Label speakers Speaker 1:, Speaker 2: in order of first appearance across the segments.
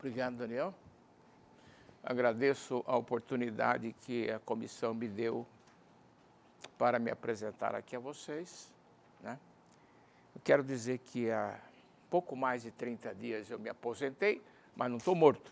Speaker 1: Obrigado, Daniel. Agradeço a oportunidade que a comissão me deu para me apresentar aqui a vocês, né? Eu quero dizer que há pouco mais de 30 dias eu me aposentei, mas não estou morto.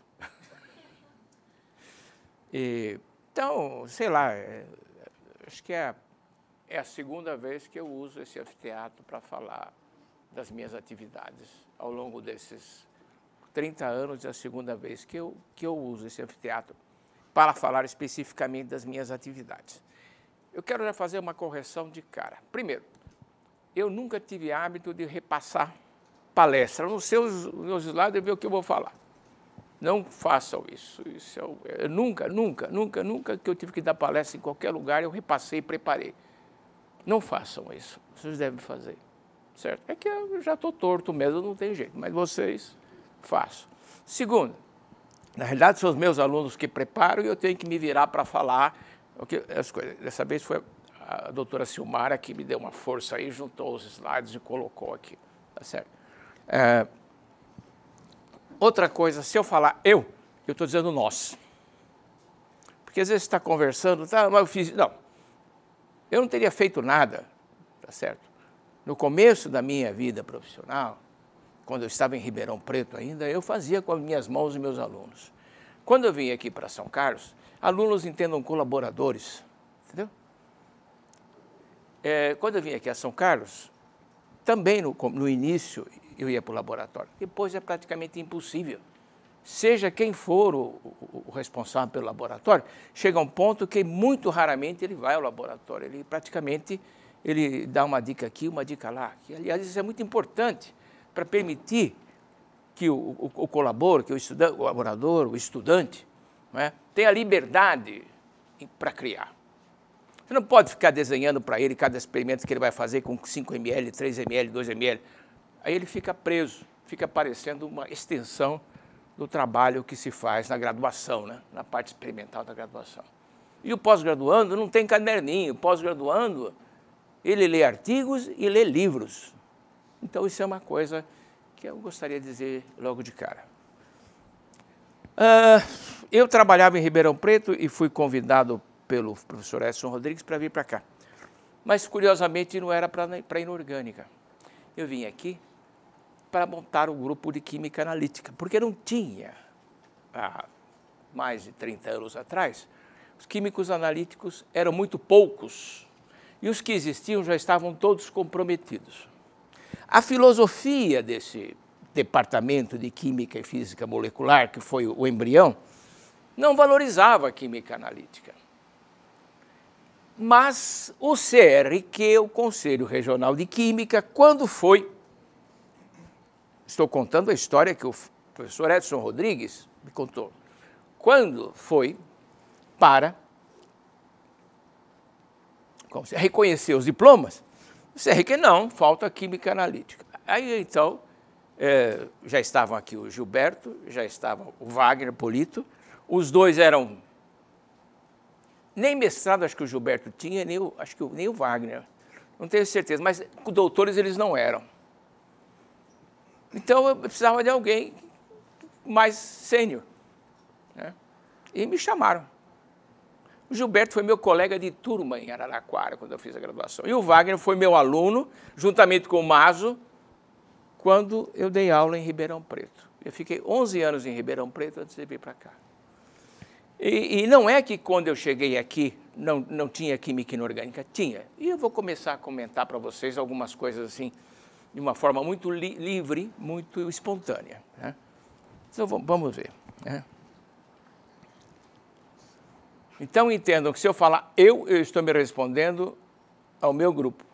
Speaker 1: Então, sei lá, acho que é a segunda vez que eu uso esse anfiteatro para falar das minhas atividades. Ao longo desses 30 anos, é a segunda vez que eu uso esse anfiteatro para falar especificamente das minhas atividades. Eu quero já fazer uma correção de cara. Primeiro, eu nunca tive hábito de repassar palestra. Nos meus slides eu ver o que eu vou falar. Não façam isso. Nunca que eu tive que dar palestra em qualquer lugar, eu repassei e preparei. Não façam isso. Vocês devem fazer. Certo? É que eu já estou torto mesmo, não tem jeito. Mas vocês façam. Segundo, na realidade são os meus alunos que preparam e eu tenho que me virar para falar as coisas. Dessa vez foi a doutora Silmara que me deu uma força aí, juntou os slides e colocou aqui. Tá certo? Outra coisa, se eu falar eu estou dizendo nós. Porque às vezes você está conversando, tá, mas eu fiz. Não, eu não teria feito nada, tá certo? No começo da minha vida profissional, quando eu estava em Ribeirão Preto ainda, eu fazia com as minhas mãos e meus alunos. Quando eu vim aqui para São Carlos, alunos entendam colaboradores, entendeu? Quando eu vim aqui a São Carlos, também no início eu ia para o laboratório. Depois é praticamente impossível. Seja quem for o responsável pelo laboratório, chega um ponto que muito raramente ele vai ao laboratório. Ele praticamente dá uma dica aqui, uma dica lá. Que, aliás, isso é muito importante para permitir que o colaborador, que o colaborador, o estudante, né, tenha liberdade para criar. Você não pode ficar desenhando para ele cada experimento que ele vai fazer com 5 ml, 3 ml, 2 ml. Aí ele fica preso, fica parecendo uma extensão do trabalho que se faz na graduação, né? Na parte experimental da graduação. E o pós-graduando não tem caderninho. O pós-graduando, ele lê artigos e lê livros. Então isso é uma coisa que eu gostaria de dizer logo de cara. Eu trabalhava em Ribeirão Preto e fui convidado pelo professor Edson Rodrigues para vir para cá. Mas, curiosamente, não era para inorgânica. Eu vim aqui para montar um grupo de química analítica, porque não tinha, há mais de 30 anos atrás, os químicos analíticos eram muito poucos e os que existiam já estavam todos comprometidos. A filosofia desse departamento de química e física molecular, que foi o embrião, não valorizava a química analítica. Mas o CRQ, o Conselho Regional de Química, quando foi, estou contando a história que o professor Edson Rodrigues me contou, quando foi para reconhecer os diplomas, o CRQ não, falta química analítica. Aí então, já estavam aqui o Gilberto, já estava o Wagner Polito, os dois eram, nem mestrado acho que o Gilberto tinha, nem o Wagner, não tenho certeza, mas doutores eles não eram. Então eu precisava de alguém mais sênior, né? E me chamaram. O Gilberto foi meu colega de turma em Araraquara, quando eu fiz a graduação. E o Wagner foi meu aluno, juntamente com o Mazo, quando eu dei aula em Ribeirão Preto. Eu fiquei 11 anos em Ribeirão Preto antes de vir para cá. E não é que quando eu cheguei aqui não tinha química inorgânica, tinha. E eu vou começar a comentar para vocês algumas coisas assim, de uma forma muito livre, muito espontânea, né? Então vamos ver, né? Então entendam que se eu falar eu estou me respondendo ao meu grupo.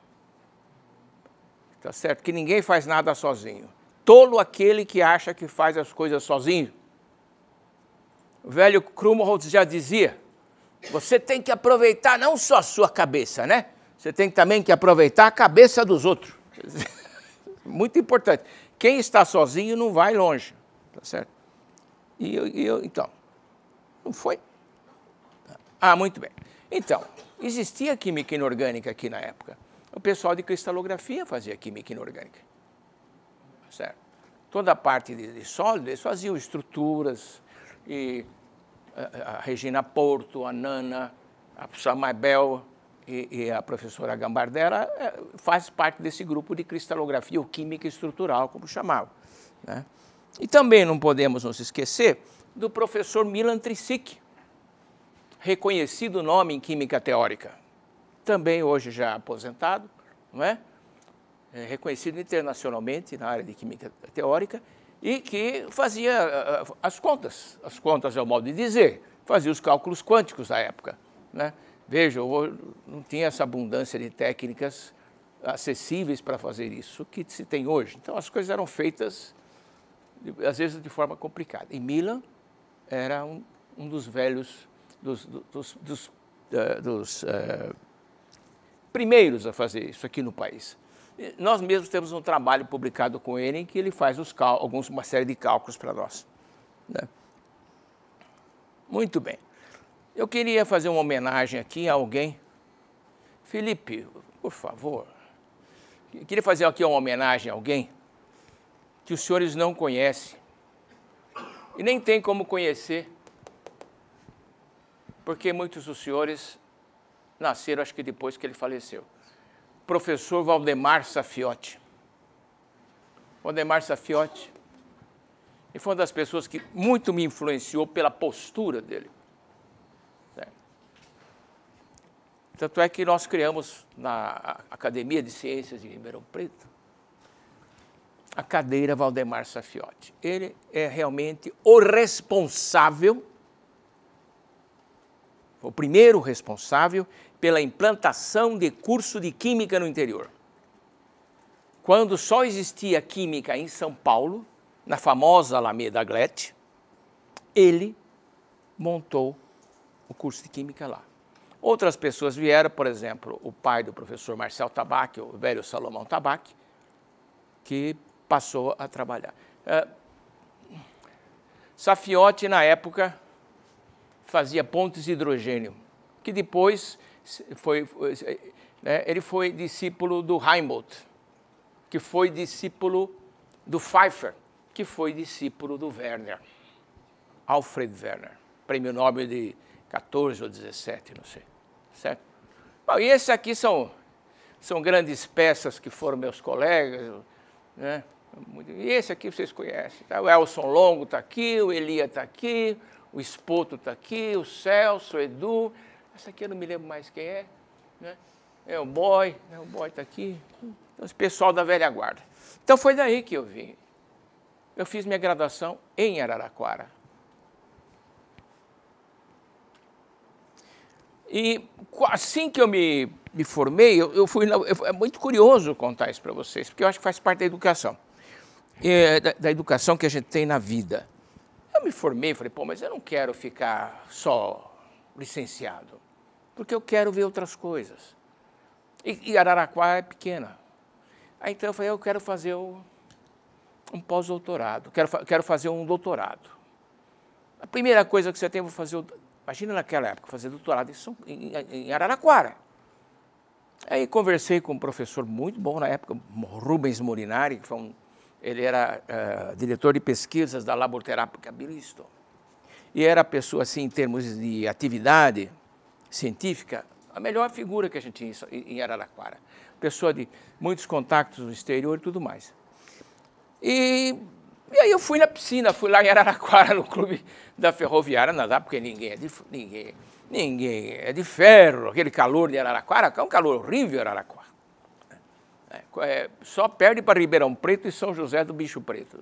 Speaker 1: Tá certo? Que ninguém faz nada sozinho. Tolo aquele que acha que faz as coisas sozinho. O velho Krumholtz já dizia, você tem que aproveitar não só a sua cabeça, né? Você tem também que aproveitar a cabeça dos outros. Muito importante. Quem está sozinho não vai longe, tá certo? Então, não foi? Ah, muito bem. Então, existia química inorgânica aqui na época. O pessoal de cristalografia fazia química inorgânica, certo? toda a parte de sólido, eles faziam estruturas, e a Regina Porto, a Nana, a professora Mabel e a professora Gambardella faz parte desse grupo de cristalografia ou química estrutural, como chamavam, né? E também não podemos nos esquecer do professor Milan Tricic, reconhecido nome em química teórica, também hoje já aposentado, não é? Reconhecido internacionalmente na área de química teórica, e que fazia as contas é o modo de dizer, fazia os cálculos quânticos da época, né? Veja, não tinha essa abundância de técnicas acessíveis para fazer isso que se tem hoje. Então as coisas eram feitas, às vezes, de forma complicada. E Milan era um dos velhos, dos primeiros a fazer isso aqui no país. Nós mesmos temos um trabalho publicado com ele em que ele faz uma série de cálculos para nós, né? Muito bem. Eu queria fazer uma homenagem aqui a alguém. Felipe, por favor. Eu queria fazer aqui uma homenagem a alguém que os senhores não conhecem e nem tem como conhecer, porque muitos dos senhores nasceram, acho que depois que ele faleceu. Professor Valdemar Safiotti. Valdemar Safiotti, e foi uma das pessoas que muito me influenciou pela postura dele. Tanto é que nós criamos na Academia de Ciências de Ribeirão Preto a cadeira Valdemar Safiotti. Ele é realmente o responsável, o primeiro responsável pela implantação de curso de Química no interior. Quando só existia Química em São Paulo, na famosa Alameda Glete, ele montou o curso de Química lá. Outras pessoas vieram, por exemplo, o pai do professor Marcel Tabac, o velho Salomão Tabac, que passou a trabalhar. Safiotti, na época, fazia pontes de hidrogênio, que depois ele foi discípulo do Reinbold, que foi discípulo do Pfeiffer, que foi discípulo do Werner, Alfred Werner, prêmio Nobel de 14 ou 17, não sei, certo? Bom, e esses aqui são grandes peças que foram meus colegas, né? E esse aqui vocês conhecem, tá? O Elson Longo está aqui, o Elia está aqui, o Espoto está aqui, o Celso, o Edu, essa aqui eu não me lembro mais quem é, né? O Boy está aqui, então, esse pessoal da velha guarda. Então foi daí que eu vim. Eu fiz minha graduação em Araraquara. E assim que eu me formei, é muito curioso contar isso para vocês, porque eu acho que faz parte da educação, da educação que a gente tem na vida. Eu me formei e falei, pô, mas eu não quero ficar só licenciado, porque eu quero ver outras coisas. E Araraquara é pequena. Aí então eu falei, eu quero fazer um pós-doutorado, quero fazer um doutorado. A primeira coisa que você tem, vou fazer, imagina naquela época, fazer doutorado em Araraquara. Aí conversei com um professor muito bom na época, Rubens Molinari, que ele era diretor de pesquisas da Laboratória Bilisto. E era a pessoa, assim, em termos de atividade científica, a melhor figura que a gente tinha em Araraquara. Pessoa de muitos contatos no exterior e tudo mais. E aí eu fui na piscina, fui lá em Araraquara, no clube da Ferroviária, nadar, porque ninguém é de ferro, aquele calor de Araraquara, é um calor horrível Araraquara. Só perde para Ribeirão Preto e São José do Bicho Preto.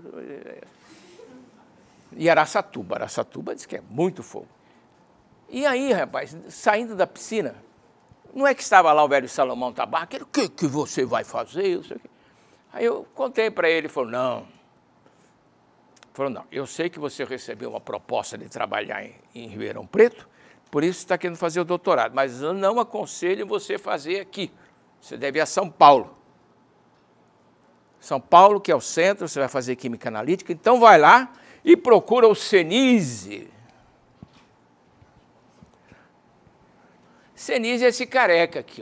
Speaker 1: E Araçatuba diz que é muito fogo. E aí, rapaz, saindo da piscina, não é que estava lá o velho Salomão Tabac, ele, o que você vai fazer? Aí eu contei para ele, ele falou, não, eu sei que você recebeu uma proposta de trabalhar em Ribeirão Preto, por isso está querendo fazer o doutorado, mas eu não aconselho você fazer aqui, você deve ir a São Paulo. São Paulo, que é o centro, você vai fazer química analítica, então vai lá e procura o Senise. Senise é esse careca aqui, ó,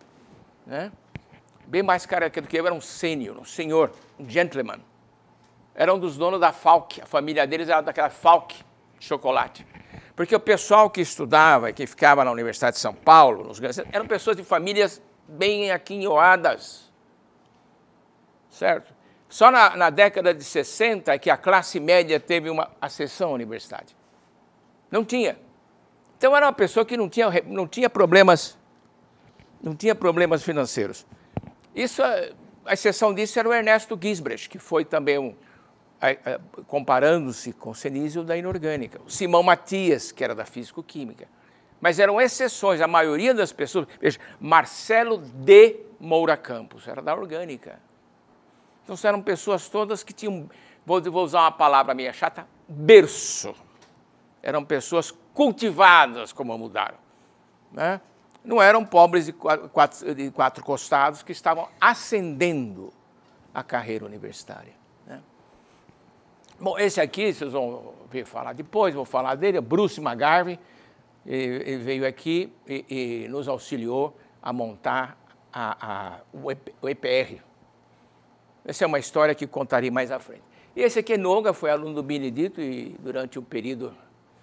Speaker 1: né? Bem mais careca do que eu, era um sênior, um senhor, um gentleman. Era um dos donos da Falck, a família deles era daquela Falck de chocolate. Porque o pessoal que estudava, que ficava na Universidade de São Paulo, nos grandes, eram pessoas de famílias bem aquinhoadas, certo? Só na década de 60 é que a classe média teve uma acessão à universidade. Não tinha. Então era uma pessoa que não tinha problemas financeiros. Isso, a exceção disso era o Ernesto Gisbrecht, que foi também comparando-se com Cenísio da inorgânica. O Simão Matias, que era da físico-química. Mas eram exceções, a maioria das pessoas... Veja, Marcelo de Moura Campos, era da orgânica. Então eram pessoas todas que tinham, vou usar uma palavra meio chata, berço. Eram pessoas cultivadas, como mudaram. Né? Não eram pobres de quatro costados que estavam ascendendo a carreira universitária. Né? Bom, esse aqui, vocês vão ver falar depois, vou falar dele, Bruce McGarvey. Ele veio aqui e nos auxiliou a montar o EPR. Essa é uma história que contarei mais à frente. E esse aqui é Noga, foi aluno do Benedito e durante o período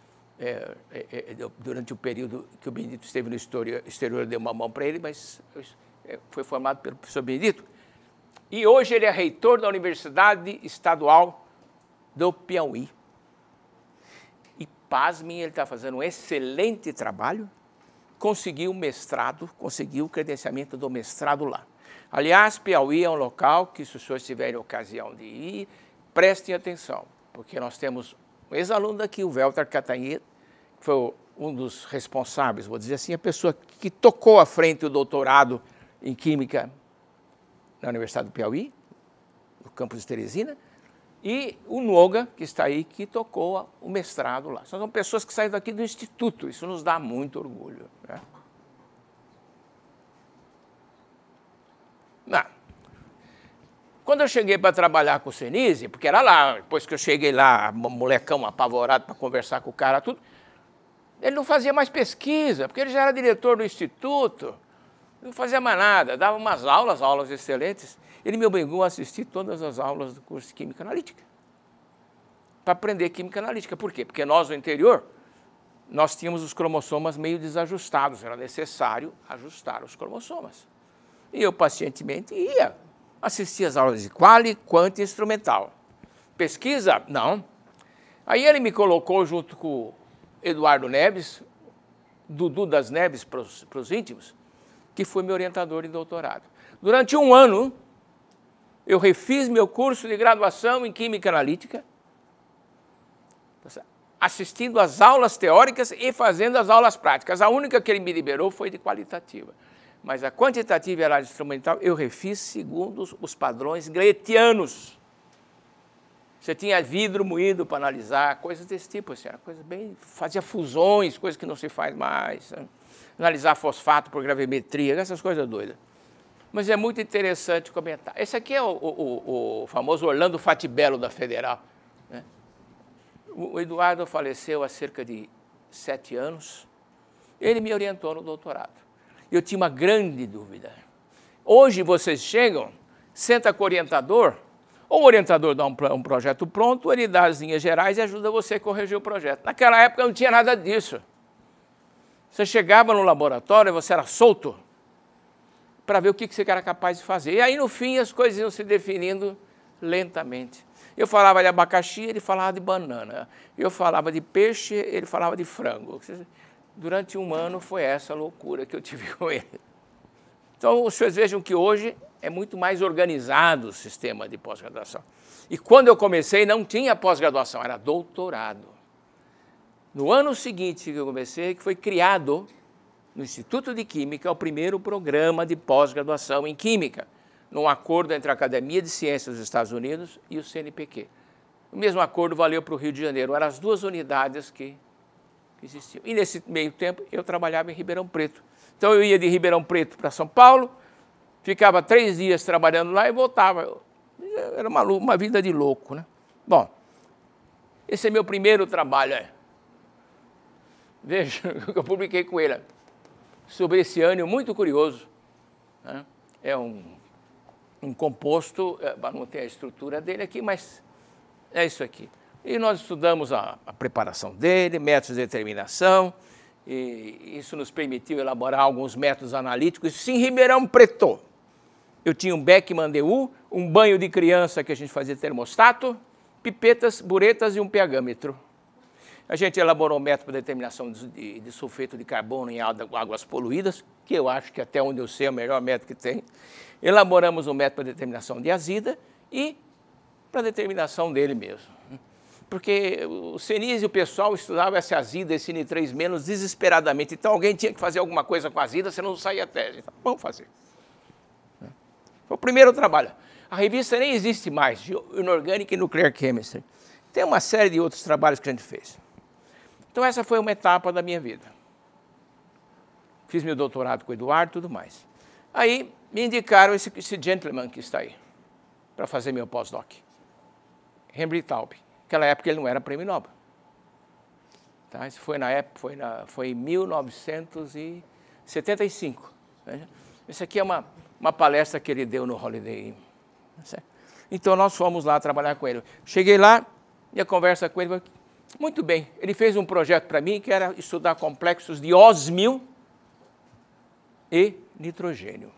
Speaker 1: que o Benedito esteve no exterior, deu uma mão para ele, mas foi formado pelo professor Benedito. E hoje ele é reitor da Universidade Estadual do Piauí. E, pasmem, ele está fazendo um excelente trabalho, conseguiu o mestrado, conseguiu o credenciamento do mestrado lá. Aliás, Piauí é um local que, se os senhores tiverem ocasião de ir, prestem atenção, porque nós temos um ex-aluno daqui, o Walter Catanheda, que foi um dos responsáveis, vou dizer assim, a pessoa que tocou à frente o doutorado em Química na Universidade do Piauí, no campus de Teresina, e o Noga, que está aí, que tocou o mestrado lá. São pessoas que saíram daqui do Instituto, isso nos dá muito orgulho. Né? Não. Quando eu cheguei para trabalhar com o Senise, porque era lá, depois que eu cheguei lá, molecão apavorado para conversar com o cara, tudo, ele não fazia mais pesquisa, porque ele já era diretor do Instituto, não fazia mais nada, dava umas aulas excelentes. Ele me obrigou a assistir todas as aulas do curso de Química Analítica, para aprender Química Analítica. Por quê? Porque nós, no interior, nós tínhamos os cromossomas meio desajustados, era necessário ajustar os cromossomas. E eu, pacientemente, ia assistir as aulas de quali, quant e instrumental. Pesquisa? Não. Aí ele me colocou junto com o Eduardo Neves, Dudu das Neves para os íntimos, que foi meu orientador em doutorado. Durante um ano, eu refiz meu curso de graduação em Química Analítica, assistindo às aulas teóricas e fazendo as aulas práticas. A única que ele me liberou foi de qualitativa. Mas a quantitativa e a análise instrumental eu refiz segundo os padrões gretianos. Você tinha vidro moído para analisar, coisas desse tipo, assim, era coisa bem... Fazia fusões, coisas que não se faz mais, sabe? Analisar fosfato por gravimetria, essas coisas doidas. Mas é muito interessante comentar. Esse aqui é o famoso Orlando Fatibello da Federal. Né? O Eduardo faleceu há cerca de 7 anos. Ele me orientou no doutorado. Eu tinha uma grande dúvida. Hoje vocês chegam, senta com o orientador, ou o orientador dá um projeto pronto, ele dá as linhas gerais e ajuda você a corrigir o projeto. Naquela época não tinha nada disso. Você chegava no laboratório, você era solto para ver o que você era capaz de fazer. E aí, no fim, as coisas iam se definindo lentamente. Eu falava de abacaxi, ele falava de banana. Eu falava de peixe, ele falava de frango. Durante um ano foi essa loucura que eu tive com ele. Então, os senhores vejam que hoje é muito mais organizado o sistema de pós-graduação. E quando eu comecei, não tinha pós-graduação, era doutorado. No ano seguinte que eu comecei, que foi criado no Instituto de Química o primeiro programa de pós-graduação em Química, num acordo entre a Academia de Ciências dos Estados Unidos e o CNPq. O mesmo acordo valeu para o Rio de Janeiro, eram as duas unidades que existiam. E nesse meio tempo eu trabalhava em Ribeirão Preto. Então eu ia de Ribeirão Preto para São Paulo, ficava 3 dias trabalhando lá e voltava. Era uma vida de louco, né? Bom, esse é meu primeiro trabalho. Veja o que eu publiquei com ele sobre esse ânion muito curioso. Né? É um composto, não tem a estrutura dele aqui, mas É isso aqui. E nós estudamos a preparação dele, métodos de determinação, e isso nos permitiu elaborar alguns métodos analíticos. Isso em Ribeirão Preto. Eu tinha um Beckman DU, um banho de criança que a gente fazia termostato, pipetas, buretas e um pH-metro. A gente elaborou um método para determinação de sulfeto de carbono em águas poluídas, que eu acho que até onde eu sei é o melhor método que tem. Elaboramos um método para determinação de azida e para determinação dele mesmo. Porque o CENIS e o pessoal estudavam essa azida, esse N3- desesperadamente. Então alguém tinha que fazer alguma coisa com a azida, senão não saía a tese. Então, vamos fazer. Foi o primeiro trabalho. A revista nem existe mais, Inorganic Nuclear Chemistry. Tem uma série de outros trabalhos que a gente fez. Então essa foi uma etapa da minha vida. Fiz meu doutorado com o Eduardo e tudo mais. Aí me indicaram esse gentleman que está aí, para fazer meu pós-doc. Henry Taube. Naquela época ele não era prêmio Nobel. Tá? Isso foi na época, foi em 1975. Veja. Isso aqui é uma palestra que ele deu no Holiday Inn. Então nós fomos lá trabalhar com ele. Cheguei lá e a conversa com ele foi muito bem. Ele fez um projeto para mim que era estudar complexos de ósmio e nitrogênio.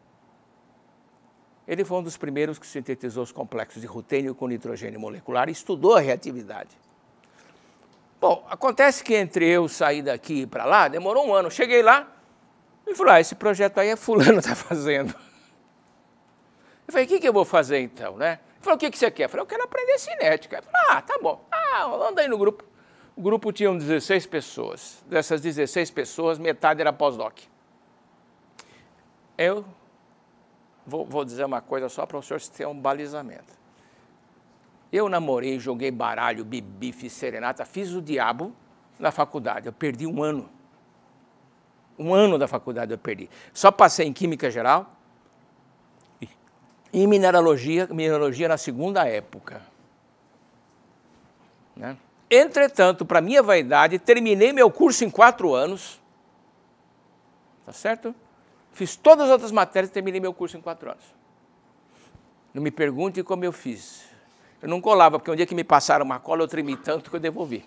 Speaker 1: Ele foi um dos primeiros que sintetizou os complexos de rutênio com nitrogênio molecular e estudou a reatividade. Bom, acontece que entre eu sair daqui e para lá, demorou um ano. Cheguei lá e falei, esse projeto aí é fulano está fazendo. Eu falei, o que eu vou fazer então, né? Ele falou, o que você quer? Eu falei, eu quero aprender cinética. Eu falei, tá bom. Anda aí no grupo. O grupo tinha 16 pessoas. Dessas 16 pessoas, metade era pós-doc. Eu vou dizer uma coisa só para o senhor ter um balizamento. Eu namorei, joguei baralho, bebi, fiz serenata, fiz o diabo na faculdade. Eu perdi um ano. Um ano da faculdade eu perdi. Só passei em Química Geral e em Mineralogia na segunda época. Né? Entretanto, para minha vaidade, terminei meu curso em 4 anos. Tá certo? Fiz todas as outras matérias e terminei meu curso em 4 anos. Não me pergunte como eu fiz. Eu não colava, porque um dia que me passaram uma cola, eu tremi tanto que eu devolvi.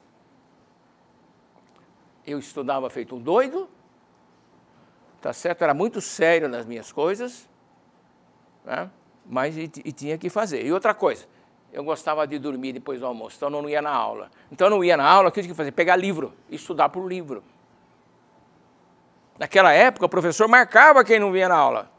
Speaker 1: Eu estudava feito um doido, tá certo? Era muito sério nas minhas coisas, né? Mas tinha que fazer. E outra coisa, eu gostava de dormir depois do almoço, então eu não ia na aula. Então eu não ia na aula, o que eu tinha que fazer? Pegar livro, estudar por livro. Naquela época, o professor marcava quem não vinha na aula.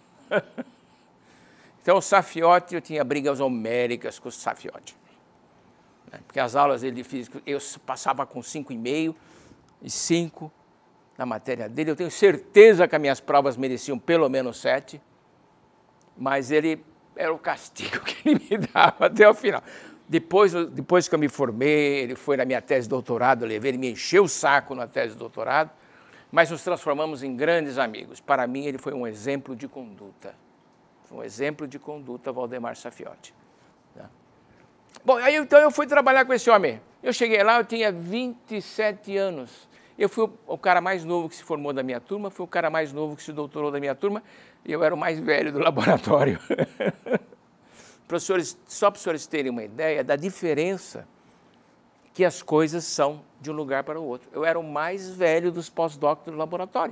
Speaker 1: Então, o Safiotti, eu tinha brigas homéricas com o Safiotti. Porque as aulas de física, eu passava com 5,5 e 5 na matéria dele. Eu tenho certeza que as minhas provas mereciam pelo menos 7, mas ele era o castigo que ele me dava até o final. Depois que eu me formei, ele foi na minha tese de doutorado, eu levei, ele me encheu o saco na tese de doutorado, mas nos transformamos em grandes amigos. Para mim, ele foi um exemplo de conduta. Um exemplo de conduta, Valdemar Safiotti. Tá? Bom, aí então eu fui trabalhar com esse homem. Eu cheguei lá, eu tinha 27 anos. Eu fui o cara mais novo que se formou da minha turma, fui o cara mais novo que se doutorou da minha turma, e eu era o mais velho do laboratório. Professores, só para os senhores terem uma ideia da diferença que as coisas são de um lugar para o outro. Eu era o mais velho dos pós-doc do laboratório.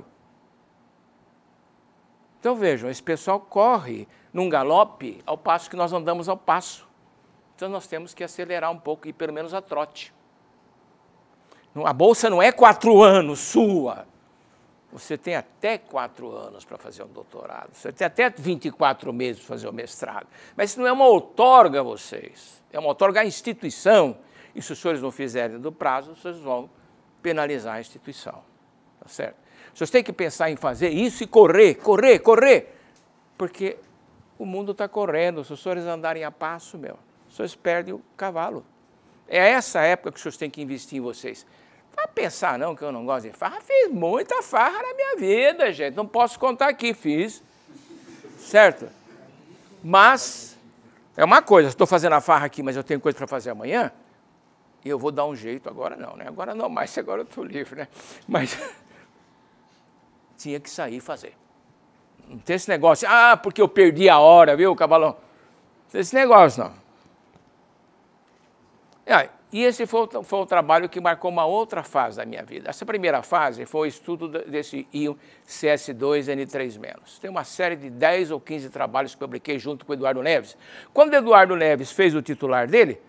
Speaker 1: Então vejam, esse pessoal corre num galope ao passo que nós andamos ao passo. Então nós temos que acelerar um pouco e pelo menos a trote. A bolsa não é 4 anos sua. Você tem até 4 anos para fazer um doutorado. Você tem até 24 meses para fazer o mestrado. Mas isso não é uma outorga a vocês. É uma outorga à instituição. E se os senhores não fizerem do prazo, vocês vão penalizar a instituição. Tá certo? Vocês têm que pensar em fazer isso e correr, correr, correr. Porque o mundo está correndo. Se os senhores andarem a passo, os senhores perdem o cavalo. É essa época que os senhores têm que investir em vocês. Vai pensar não que eu não gosto de farra. Fiz muita farra na minha vida, gente. Não posso contar aqui, fiz. Certo? Mas, é uma coisa, estou fazendo a farra aqui, mas eu tenho coisa para fazer amanhã, e eu vou dar um jeito, agora não, né? Agora não mais, agora eu estou livre, né? Mas tinha que sair e fazer. Não tem esse negócio, porque eu perdi a hora, viu, cavalão? Não tem esse negócio, não. E esse foi o trabalho que marcou uma outra fase da minha vida. Essa primeira fase foi o estudo desse íon CS2N3-. Tem uma série de 10 ou 15 trabalhos que eu publiquei junto com o Eduardo Neves. Quando o Eduardo Neves fez o titular dele,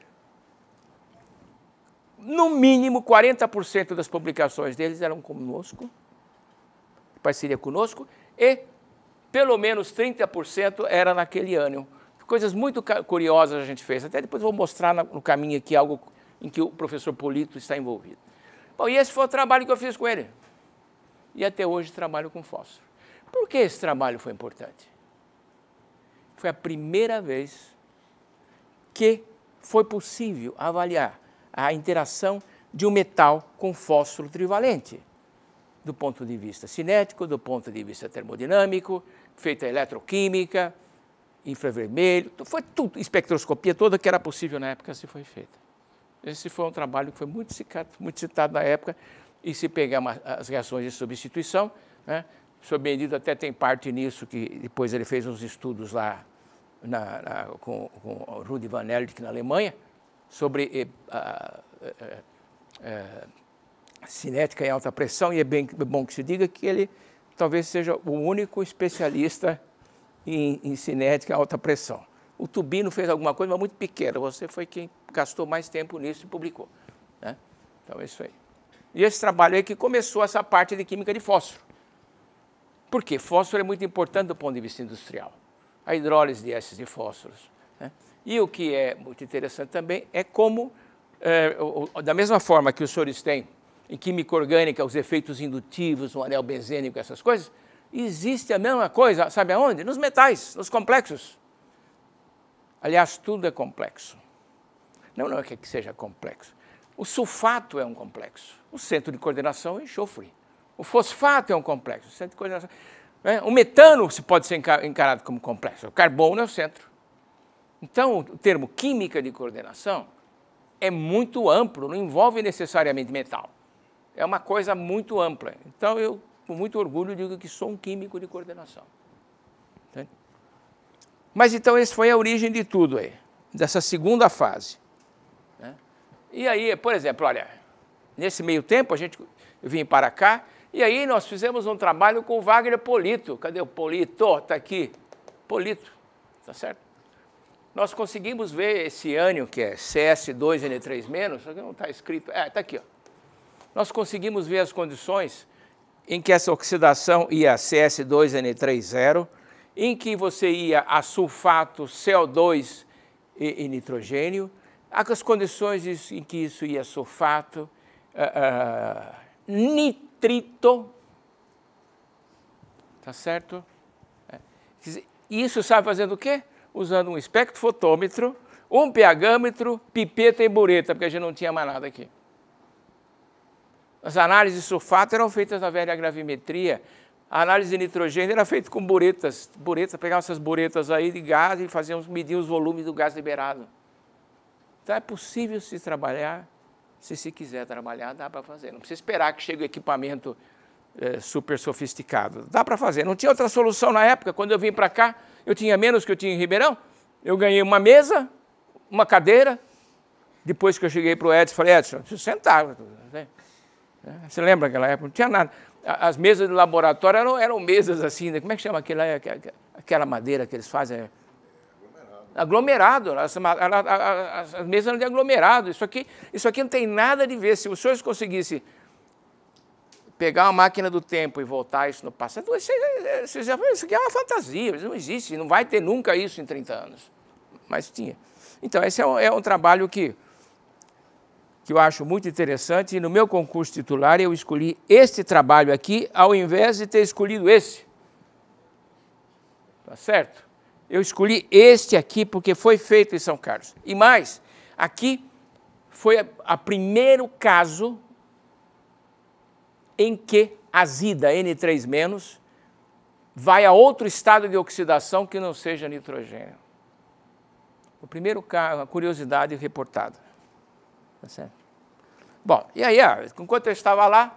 Speaker 1: no mínimo 40% das publicações deles eram conosco, parceria conosco, e pelo menos 30% era naquele ano. Coisas muito curiosas a gente fez. Até depois vou mostrar no caminho aqui algo em que o professor Polito está envolvido. Bom, e esse foi o trabalho que eu fiz com ele. E até hoje trabalho com fósforo. Por que esse trabalho foi importante? Foi a primeira vez que foi possível avaliar a interação de um metal com fósforo trivalente, do ponto de vista cinético, do ponto de vista termodinâmico, feita eletroquímica, infravermelho, foi tudo, espectroscopia toda que era possível na época se foi feita. Esse foi um trabalho que foi muito citado na época, e se pegar as reações de substituição, né, o senhor Benedito até tem parte nisso, que depois ele fez uns estudos lá com o Rudi Van Helderck na Alemanha, sobre cinética em alta pressão, e é bem bom que se diga que ele talvez seja o único especialista em cinética em alta pressão. O Tubino fez alguma coisa, mas muito pequena. Você foi quem gastou mais tempo nisso e publicou, né? Então é isso aí. E esse trabalho aí que começou essa parte de química de fósforo. Por quê? Fósforo é muito importante do ponto de vista industrial. A hidrólise de ésteres de fósforos, né? E o que é muito interessante também é como, da mesma forma que os senhores têm em química orgânica os efeitos indutivos, o anel benzênico, essas coisas, existe a mesma coisa, sabe aonde? Nos metais, nos complexos. Aliás, tudo é complexo. Não é que seja complexo. O sulfato é um complexo. O centro de coordenação é enxofre. O fosfato é um complexo. O centro de coordenação, né? O metano pode ser encarado como complexo. O carbono é o centro. Então, o termo química de coordenação é muito amplo, não envolve necessariamente metal. É uma coisa muito ampla. Então, eu, com muito orgulho, digo que sou um químico de coordenação. Entende? Mas então essa foi a origem de tudo aí, dessa segunda fase, né? E aí, por exemplo, olha, nesse meio tempo eu vim para cá, e aí nós fizemos um trabalho com o Wagner Polito. Cadê o Polito? Está aqui. Polito, tá certo? Nós conseguimos ver esse ânion, que é CS2N3-, só que não está escrito, está aqui, ó. Nós conseguimos ver as condições em que essa oxidação ia a CS2N30, em que você ia a sulfato, CO2 e nitrogênio, as condições em que isso ia a sulfato, nitrito, tá certo? Isso sabe fazendo o quê? Usando um espectrofotômetro, um pHmetro, pipeta e bureta, porque a gente não tinha mais nada aqui. As análises de sulfato eram feitas na velha gravimetria. A análise de nitrogênio era feita com buretas. Pegava essas buretas aí de gás e medir os volumes do gás liberado. Então é possível se trabalhar, se quiser trabalhar, dá para fazer. Não precisa esperar que chegue o equipamento super sofisticado. Dá para fazer. Não tinha outra solução na época. Quando eu vim para cá, eu tinha menos que eu tinha em Ribeirão. Eu ganhei uma mesa, uma cadeira. Depois que eu cheguei para o Edson, falei, Edson, preciso sentar. Você lembra daquela época? Não tinha nada. As mesas de laboratório eram mesas assim, né? Como é que chama aquela madeira que eles fazem? Aglomerado. As mesas eram de aglomerado. Isso aqui não tem nada de ver. Se os senhores conseguissem pegar uma máquina do tempo e voltar isso no passado, isso aqui é uma fantasia, isso não existe, não vai ter nunca isso em 30 anos. Mas tinha. Então, esse é um trabalho que eu acho muito interessante, e no meu concurso titular eu escolhi este trabalho aqui, ao invés de ter escolhido esse. Tá certo? Eu escolhi este aqui porque foi feito em São Carlos. E mais, aqui foi o primeiro caso em que azida N3- vai a outro estado de oxidação que não seja nitrogênio. O primeiro caso, a curiosidade reportada. Tá certo? Bom, e aí, enquanto eu estava lá,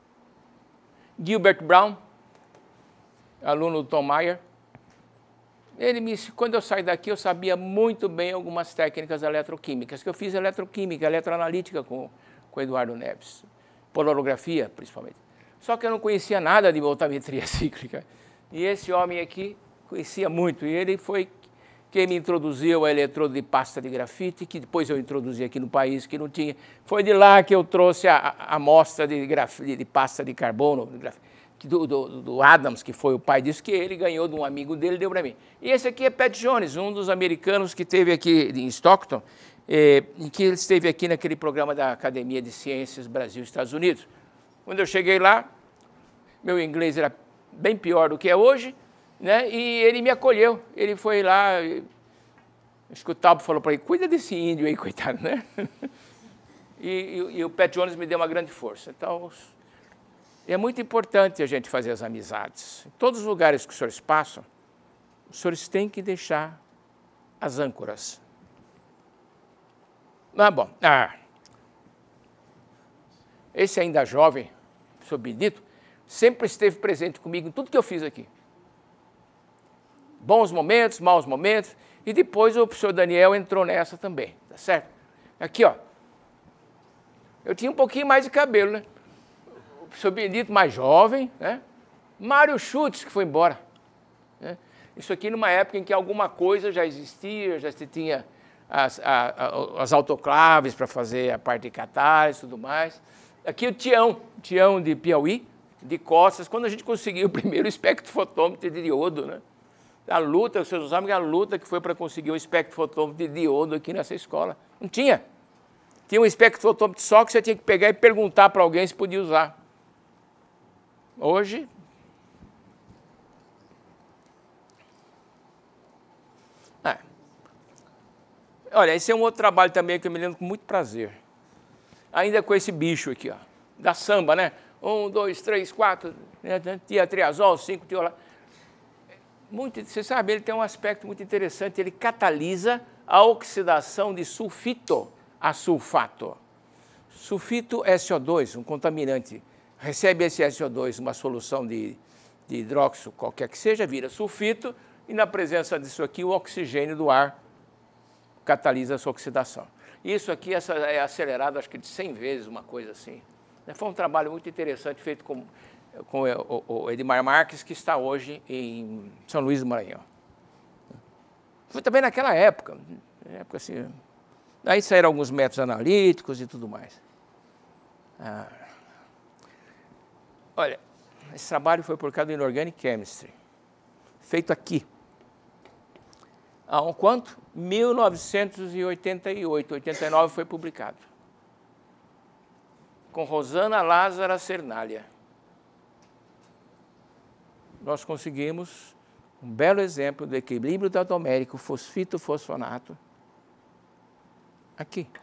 Speaker 1: Gilbert Brown, aluno do Tom Meyer, Quando eu saí daqui, eu sabia muito bem algumas técnicas eletroquímicas, que eu fiz eletroquímica, eletroanalítica com o Eduardo Neves, polarografia, principalmente. Só que eu não conhecia nada de voltametria cíclica. E esse homem aqui conhecia muito, e ele foi quem me introduziu a eletrodo de pasta de grafite, que depois eu introduzi aqui no país, que não tinha. Foi de lá que eu trouxe a amostra de pasta de carbono, do Adams, que foi o pai disso, que ele ganhou de um amigo dele e deu para mim. E esse aqui é Pat Jones, um dos americanos que esteve aqui em Stockton, e que ele esteve aqui naquele programa da Academia de Ciências Brasil e Estados Unidos. Quando eu cheguei lá, meu inglês era bem pior do que é hoje, né? E ele me acolheu. Ele foi lá, acho que o Talbot falou para ele, cuida desse índio aí, coitado, né? E o Pat Jones me deu uma grande força. Então, é muito importante a gente fazer as amizades. Em todos os lugares que os senhores passam, os senhores têm que deixar as âncoras. Ah, bom. Esse ainda jovem, professor Benedito, sempre esteve presente comigo em tudo que eu fiz aqui. Bons momentos, maus momentos, e depois o professor Daniel entrou nessa também, tá certo? Aqui, ó. Eu tinha um pouquinho mais de cabelo, né? O professor Benedito mais jovem, né? Mário Schutz, que foi embora. Né? Isso aqui numa época em que alguma coisa já existia, já se tinha as autoclaves para fazer a parte de catálise e tudo mais. Aqui o Tião de Piauí, de costas, quando a gente conseguiu o primeiro espectrofotômetro de diodo, né? A luta, vocês não sabem a luta que foi para conseguir um espectrofotômetro de diodo aqui nessa escola. Não tinha. Tinha um espectrofotômetro só que você tinha que pegar e perguntar para alguém se podia usar. Hoje... Olha, esse é um outro trabalho também que eu me lembro com muito prazer. Ainda com esse bicho aqui, ó, da samba, né? 1, 2, 3, 4, tiatriazol, 5, tiola. Você sabe, ele tem um aspecto muito interessante, ele catalisa a oxidação de sulfito a sulfato. Sulfito SO2, um contaminante, recebe esse SO2, uma solução de hidróxido, qualquer que seja, vira sulfito, e na presença disso aqui, o oxigênio do ar catalisa a sua oxidação. Isso aqui é acelerado, acho que de 100 vezes, uma coisa assim. Foi um trabalho muito interessante feito com o Edmar Marques, que está hoje em São Luís do Maranhão. Foi também naquela época assim. Aí saíram alguns métodos analíticos e tudo mais. Olha, esse trabalho foi por causa do Inorganic Chemistry, feito aqui. Há quanto? 1988, 89 foi publicado. Com Rosana Lázara Cernalha. Nós conseguimos um belo exemplo do equilíbrio datomérico fosfito-fosfonato aqui.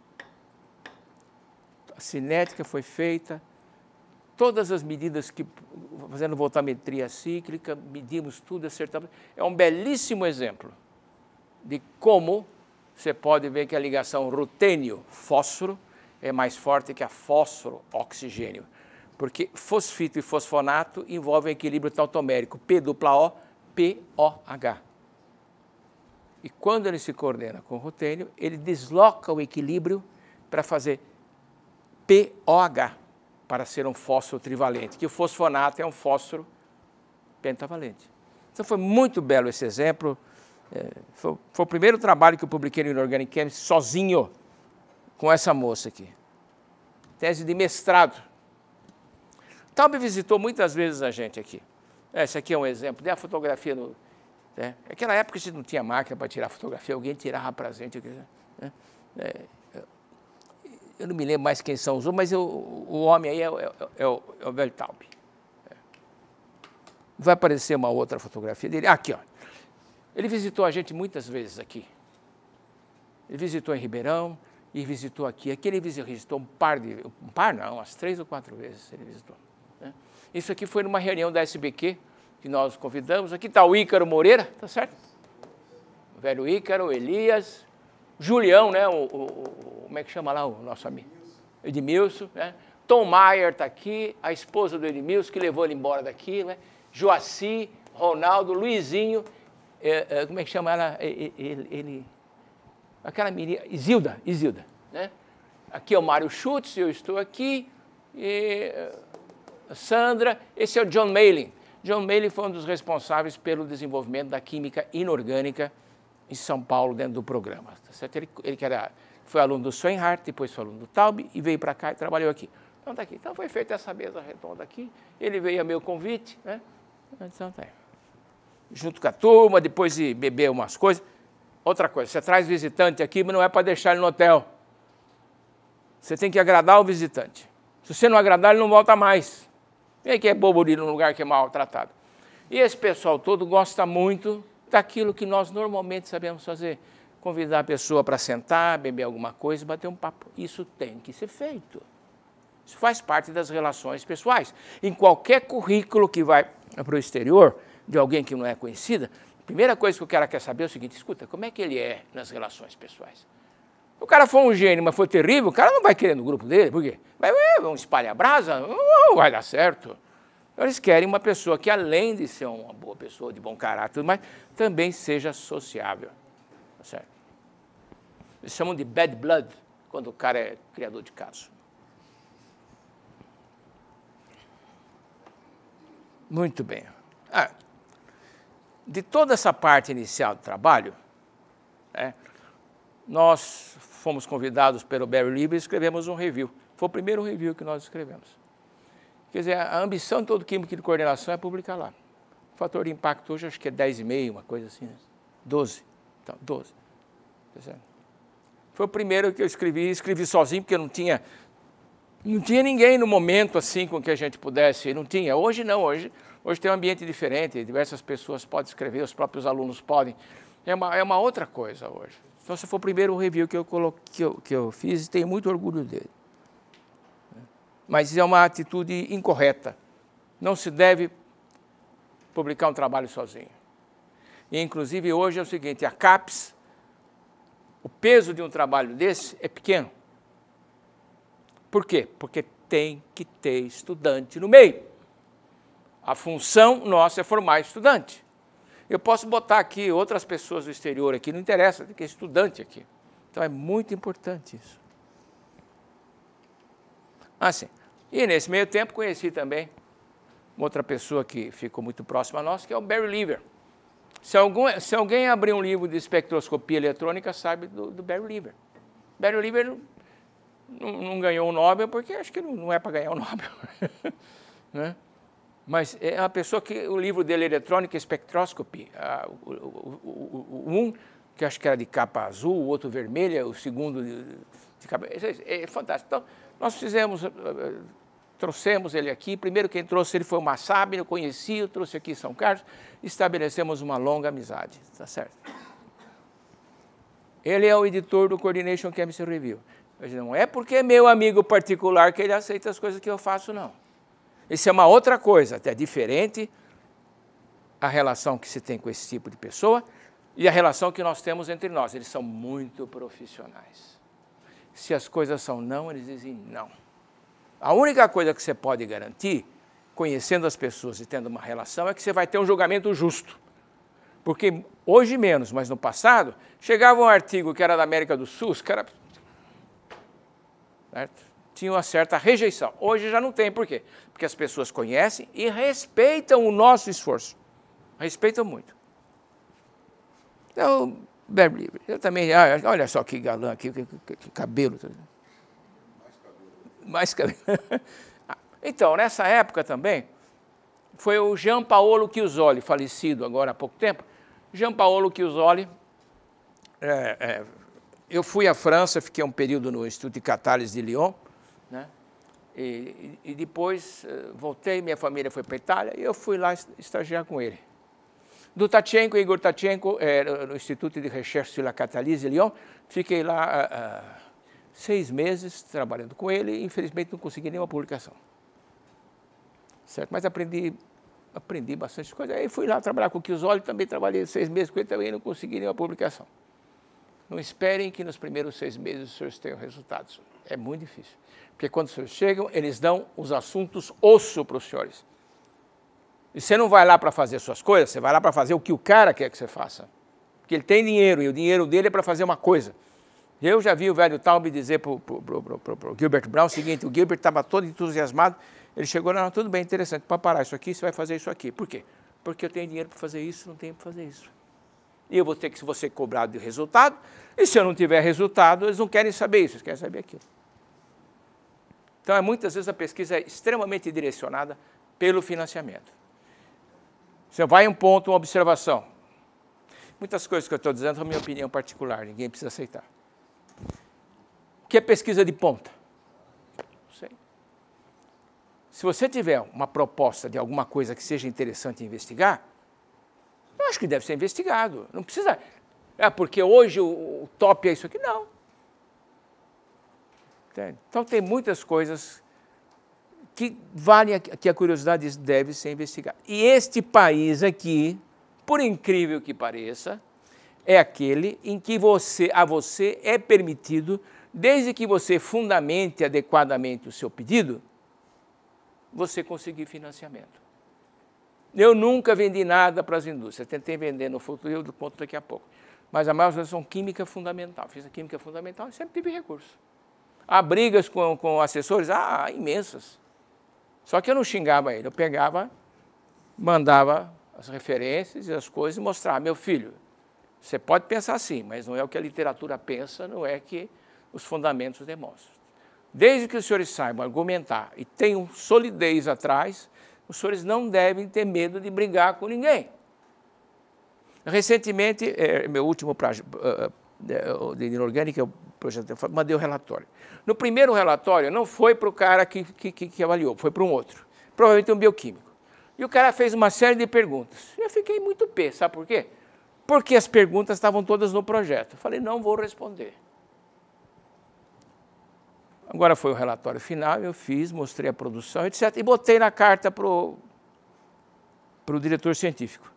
Speaker 1: A cinética foi feita, todas as medidas que, fazendo voltametria cíclica, medimos tudo, acertamos. É um belíssimo exemplo de como você pode ver que a ligação rutênio-fósforo é mais forte que a fósforo-oxigênio, porque fosfito e fosfonato envolvem equilíbrio tautomérico, P-O, POH. E quando ele se coordena com o rutênio, ele desloca o equilíbrio para fazer POH, para ser um fósforo trivalente, que o fosfonato é um fósforo pentavalente. Então foi muito belo esse exemplo. Foi o primeiro trabalho que eu publiquei no Inorganic Chemistry sozinho com essa moça aqui. Tese de mestrado. Taube visitou muitas vezes a gente aqui. Esse aqui é um exemplo. Dei a fotografia no... Naquela época a gente não tinha máquina para tirar fotografia, alguém tirava para a gente. Eu não me lembro mais quem são os outros, mas o homem aí é o velho Taube. Vai aparecer uma outra fotografia dele. Aqui, ó. Ele visitou a gente muitas vezes aqui. Ele visitou em Ribeirão e visitou aqui. Aqui ele visitou umas 3 ou 4 vezes ele visitou. Né? Isso aqui foi numa reunião da SBQ que nós convidamos. Aqui está o Ícaro Moreira, tá certo? O velho Ícaro, Elias, Julião, né? Como é que chama lá o nosso amigo? Edmilson, né? Tom Maier está aqui, a esposa do Edmilson, que levou ele embora daqui, né? Joaci, Ronaldo, Luizinho como é que chama ela? Aquela menina, Isilda, né? Aqui é o Mário Schutz, eu estou aqui, e Sandra, esse é o John Malin. John Malin foi um dos responsáveis pelo desenvolvimento da química inorgânica em São Paulo, dentro do programa. Tá certo? Ele foi aluno do Swinehart, depois foi aluno do Taube, e veio para cá e trabalhou aqui. Então, tá aqui. Então, foi feita essa mesa redonda aqui, ele veio a meu convite, né? Então, tá aí. Junto com a turma, depois de beber umas coisas. Outra coisa, você traz visitante aqui, mas não é para deixar ele no hotel. Você tem que agradar o visitante. Se você não agradar, ele não volta mais. E aí que é bobo ir num lugar que é maltratado. E esse pessoal todo gosta muito daquilo que nós normalmente sabemos fazer. Convidar a pessoa para sentar, beber alguma coisa, bater um papo. Isso tem que ser feito. Isso faz parte das relações pessoais. Em qualquer currículo que vai para o exterior, de alguém que não é conhecida, a primeira coisa que o cara quer saber é o seguinte: escuta, como é que ele é nas relações pessoais? O cara foi um gênio, mas foi terrível, o cara não vai querer no grupo dele, por quê? Vão espalhar brasa? Não vai dar certo. Eles querem uma pessoa que, além de ser uma boa pessoa, de bom caráter, mas também seja sociável. Tá certo? Eles chamam de bad blood, quando o cara é criador de caso. Muito bem. De toda essa parte inicial do trabalho, nós fomos convidados pelo Barry Lieber e escrevemos um review. Foi o primeiro review que nós escrevemos. Quer dizer, a ambição de todo químico de coordenação é publicar lá. O fator de impacto hoje acho que é 10,5, uma coisa assim, né? 12. Então, 12. Tá certo? Foi o primeiro que eu escrevi sozinho, porque não tinha ninguém no momento assim com que a gente pudesse, não tinha. Hoje não, hoje tem um ambiente diferente, diversas pessoas podem escrever, os próprios alunos podem. É uma outra coisa hoje. Então, esse foi o primeiro review que eu fiz e tenho muito orgulho dele. Mas é uma atitude incorreta. Não se deve publicar um trabalho sozinho. E, inclusive, hoje é o seguinte, a CAPES, o peso de um trabalho desse é pequeno. Por quê? Porque tem que ter estudante no meio. A função nossa é formar estudante. Eu posso botar aqui outras pessoas do exterior aqui, não interessa, tem que ter estudante aqui. Então, é muito importante isso. Assim, e nesse meio tempo conheci também outra pessoa que ficou muito próxima a nós, que é o Barry Lieber. Se alguém abrir um livro de espectroscopia eletrônica, sabe do Barry Lieber. Barry Lieber não ganhou o Nobel, porque acho que não é para ganhar o Nobel. Né? Mas é uma pessoa que o livro dele, Electronic Spectroscopy, um que acho que era de capa azul, o outro vermelha, o segundo de capa... É fantástico. Então, nós trouxemos ele aqui. Primeiro quem trouxe ele foi o Massabi, eu conheci, eu trouxe aqui em São Carlos, estabelecemos uma longa amizade, tá certo? Ele é o editor do Coordination Chemistry Review. Mas não é porque é meu amigo particular que ele aceita as coisas que eu faço, não. Isso é uma outra coisa, é diferente a relação que se tem com esse tipo de pessoa e a relação que nós temos entre nós. Eles são muito profissionais. Se as coisas são não, eles dizem não. A única coisa que você pode garantir, conhecendo as pessoas e tendo uma relação, é que você vai ter um julgamento justo. Porque hoje menos, mas no passado, chegava um artigo que era da América do Sul, os caras... Certo? Tinha uma certa rejeição. Hoje já não tem. Por quê? Porque as pessoas conhecem e respeitam o nosso esforço. Respeitam muito. Então, Barry, eu também... olha só que galã aqui, que cabelo. Mais cabelo. Então, nessa época também, foi o Jean Paolo Chiusoli, falecido agora há pouco tempo. Jean Paolo Chiusoli... eu fui à França, fiquei um período no Instituto de Catálise de Lyon, né? E depois voltei, minha família foi para a Itália, e eu fui lá estagiar com ele. Do Tachenko, Igor Tachenko, no Instituto de Recherche sur la Catalyse de Lyon, fiquei lá 6 meses trabalhando com ele, e infelizmente não consegui nenhuma publicação. Certo? Mas aprendi bastante coisa. Aí fui lá trabalhar com o Chiusoli, também trabalhei 6 meses com ele, também não consegui nenhuma publicação. Não esperem que nos primeiros 6 meses os senhores tenham resultados. É muito difícil. Porque quando os senhores chegam, eles dão os assuntos osso para os senhores. E você não vai lá para fazer suas coisas, você vai lá para fazer o que o cara quer que você faça. Porque ele tem dinheiro, e o dinheiro dele é para fazer uma coisa. Eu já vi o velho Taube dizer para o Gilbert Brown o seguinte, o Gilbert estava todo entusiasmado, ele chegou lá, tudo bem, interessante, para parar isso aqui, você vai fazer isso aqui. Por quê? Porque eu tenho dinheiro para fazer isso, não tenho para fazer isso. E eu vou ter que ser cobrado de resultado, e se eu não tiver resultado, eles não querem saber isso, eles querem saber aquilo. Então, muitas vezes a pesquisa é extremamente direcionada pelo financiamento. Você vai em um ponto, uma observação. Muitas coisas que eu estou dizendo são minha opinião particular, ninguém precisa aceitar. O que é pesquisa de ponta? Não sei. Se você tiver uma proposta de alguma coisa que seja interessante investigar, eu acho que deve ser investigado. Não precisa, porque hoje o top é isso aqui. Não. Então tem muitas coisas que valem, que a curiosidade deve ser investigada. E este país aqui, por incrível que pareça, é aquele em que a você é permitido, desde que você fundamente adequadamente o seu pedido, você conseguir financiamento. Eu nunca vendi nada para as indústrias, tentei vender no futuro, eu conto daqui a pouco. Mas a maior das são química fundamental. Fiz a química fundamental e sempre tive recurso. Há brigas com assessores? Imensas. Só que eu não xingava ele, eu pegava, mandava as referências e as coisas e mostrava, meu filho, você pode pensar assim, mas não é o que a literatura pensa, não é que os fundamentos demonstram. Desde que os senhores saibam argumentar e tenham solidez atrás, os senhores não devem ter medo de brigar com ninguém. Recentemente, meu último projeto de inorgânica, o projeto, mandei o relatório. No primeiro relatório, não foi para o cara que avaliou, foi para um outro, provavelmente um bioquímico. E o cara fez uma série de perguntas. Eu fiquei muito pé, sabe por quê? Porque as perguntas estavam todas no projeto. Eu falei, não vou responder. Agora foi o relatório final, eu fiz, mostrei a produção, etc. E botei na carta para o diretor científico.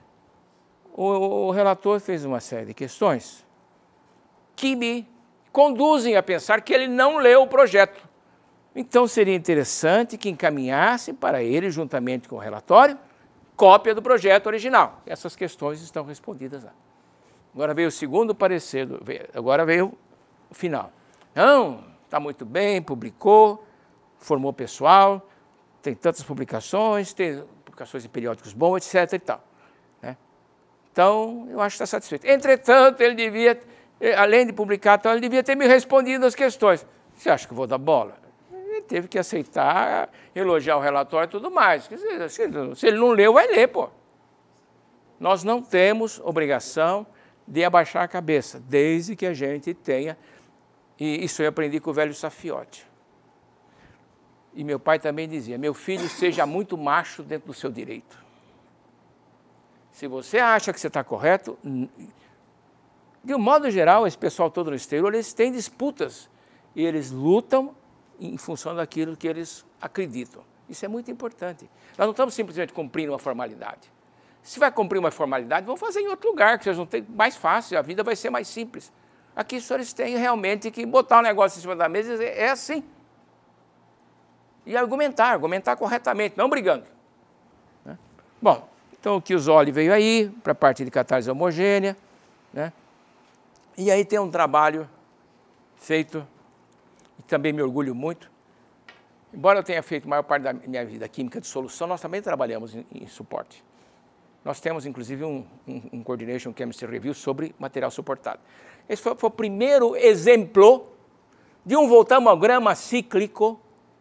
Speaker 1: O relator fez uma série de questões que me conduzem a pensar que ele não leu o projeto. Então, seria interessante que encaminhasse para ele, juntamente com o relatório, cópia do projeto original. Essas questões estão respondidas lá. Agora veio o segundo parecer, agora veio o final. Não, está muito bem, publicou, formou pessoal, tem tantas publicações, tem publicações em periódicos bons, etc. e tal. Né? Então, eu acho que está satisfeito. Entretanto, ele devia, além de publicar, ele devia ter me respondido as questões. Você acha que eu vou dar bola? Ele teve que aceitar, elogiar o relatório e tudo mais. Se ele não leu, vai ler, pô. Nós não temos obrigação de abaixar a cabeça, desde que a gente tenha, e isso eu aprendi com o velho Safiotti. E meu pai também dizia, meu filho, seja muito macho dentro do seu direito. Se você acha que você está correto, de um modo geral, esse pessoal todo no exterior, eles têm disputas, e eles lutam em função daquilo que eles acreditam. Isso é muito importante. Nós não estamos simplesmente cumprindo uma formalidade. Se vai cumprir uma formalidade, vamos fazer em outro lugar, que vocês vão ter mais fácil, a vida vai ser mais simples. Aqui os senhores têm realmente que botar um negócio em cima da mesa e dizer, é assim. E argumentar corretamente, não brigando. Né? Bom, então o Chiusoli veio aí, para a parte de catálise homogênea. Né? E aí tem um trabalho feito, e também me orgulho muito. Embora eu tenha feito a maior parte da minha vida química de solução, nós também trabalhamos em suporte. Nós temos, inclusive, um Coordination Chemistry Review sobre material suportado. Esse foi o primeiro exemplo de um voltamograma cíclico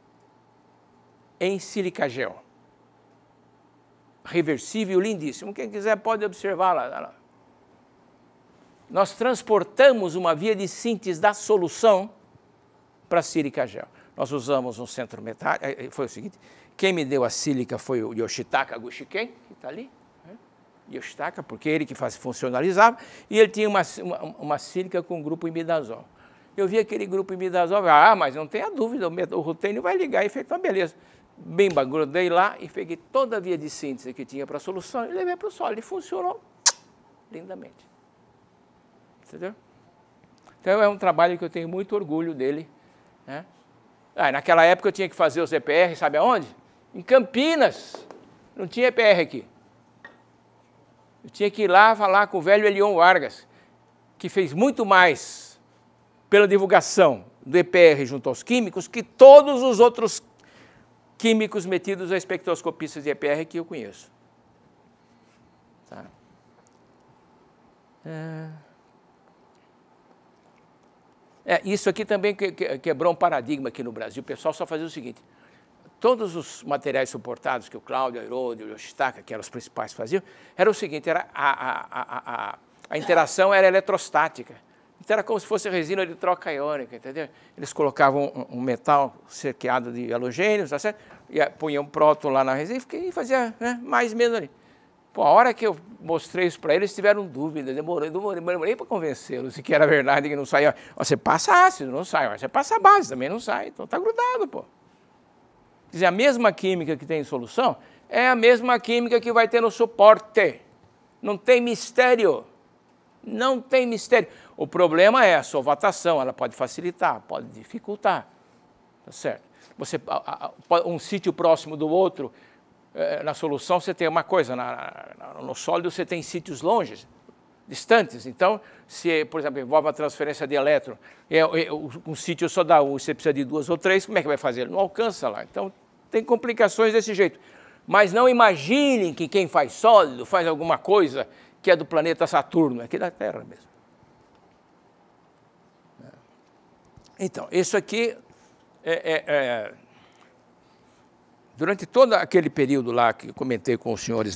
Speaker 1: em sílica gel. Reversível, lindíssimo. Quem quiser pode observar lá. Nós transportamos uma via de síntese da solução para a sílica gel. Nós usamos um centro metálico, foi o seguinte, quem me deu a sílica foi o Yoshitaka Gushiken, que está ali, né? Yoshitaka, porque ele que funcionalizava, e ele tinha uma sílica com grupo imidazol. Eu vi aquele grupo imidazol, mas não tenha dúvida, o rutênio vai ligar, e fez, então beleza. Bem, grudei lá e peguei toda a via de síntese que tinha para a solução e levei para o solo, e funcionou lindamente. Entendeu? Então é um trabalho que eu tenho muito orgulho dele, né? Naquela época eu tinha que fazer o ZPR, sabe aonde? Em Campinas. Não tinha EPR aqui. Eu tinha que ir lá falar com o velho Elion Vargas, que fez muito mais pela divulgação do EPR junto aos químicos que todos os outros químicos metidos a espectroscopistas de EPR que eu conheço. Tá? Isso aqui também quebrou um paradigma aqui no Brasil. O pessoal só fazia o seguinte: todos os materiais suportados que o Cláudio, a Herode, o Yoshitaka, que eram os principais, faziam, era o seguinte, era a interação era eletrostática. Então era como se fosse resina de troca iônica, entendeu? Eles colocavam um metal cerqueado de halogênios, tá certo? E punham um próton lá na resina e fazia, né, mais ou menos ali. Pô, a hora que eu mostrei isso para eles, tiveram dúvida, demorei para convencê-los de que era verdade, que não saía. Você passa ácido, não sai. Você passa base, também não sai. Então está grudado, pô. Quer dizer, a mesma química que tem em solução é a mesma química que vai ter no suporte. Não tem mistério. Não tem mistério. O problema é a solvatação, ela pode facilitar, pode dificultar. Tá certo? Um sítio próximo do outro, na solução você tem uma coisa, no sólido você tem sítios longes, distantes. Então, se, por exemplo, envolve a transferência de elétron, um sítio só dá um, você precisa de 2 ou 3, como é que vai fazer? Ele não alcança lá. Então, tem complicações desse jeito. Mas não imaginem que quem faz sólido faz alguma coisa que é do planeta Saturno, é aqui da Terra mesmo. Então, isso aqui durante todo aquele período lá que eu comentei com os senhores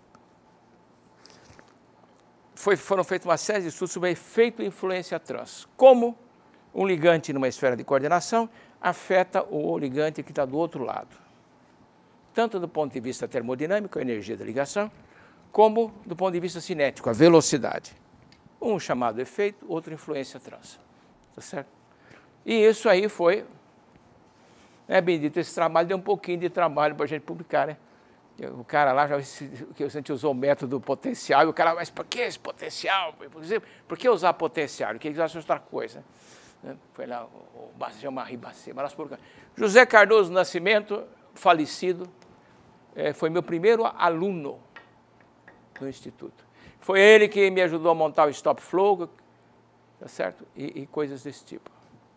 Speaker 1: foram feitas uma série de estudos sobre efeito influência trans. Como um ligante numa esfera de coordenação afeta o ligante que está do outro lado. Tanto do ponto de vista termodinâmico, a energia da ligação, como do ponto de vista cinético, a velocidade. Um chamado efeito, outro influência trans. Tá certo? E isso aí foi, né, Benedito, esse trabalho deu um pouquinho de trabalho para a gente publicar, né? O cara lá, que a gente usou o método potencial, e o cara, mas por que esse potencial? Por que usar potencial? O que eles acham outra coisa? Foi lá o Jean-Marie Basset, mas nós publicamos. José Cardoso Nascimento, falecido, foi meu primeiro aluno no Instituto. Foi ele que me ajudou a montar o Stop Flow, tá certo? E coisas desse tipo.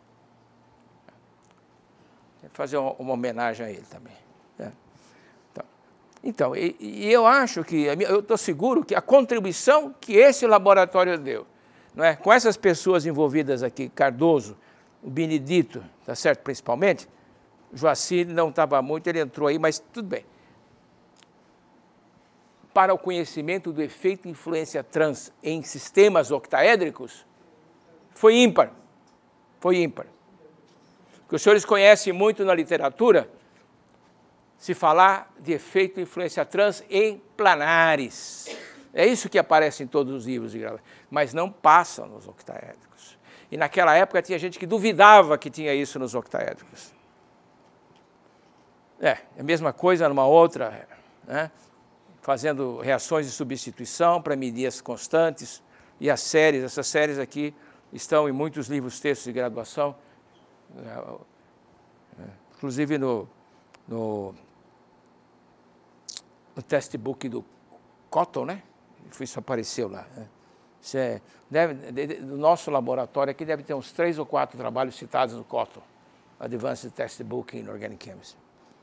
Speaker 1: Fazer uma homenagem a ele também. Né? Então, eu acho que, eu estou seguro que a contribuição que esse laboratório deu, não é? Com essas pessoas envolvidas aqui, Cardoso, o Benedito, tá certo, principalmente, o Joacir não estava muito, ele entrou aí, mas tudo bem. Para o conhecimento do efeito influência trans em sistemas octaédricos, foi ímpar. Foi ímpar. Que os senhores conhecem muito na literatura, se falar de efeito influência trans em planares. É isso que aparece em todos os livros de gravação, mas não passa nos octaédricos. E naquela época tinha gente que duvidava que tinha isso nos octaédricos. A mesma coisa numa outra, né? Fazendo reações de substituição para medir as constantes e as séries. Essas séries aqui estão em muitos livros, textos de graduação, inclusive no textbook do Cotton, né? Isso apareceu lá. Né? Do nosso laboratório aqui deve ter uns 3 ou 4 trabalhos citados no Cotton, Advanced Textbook in Organic Chemistry.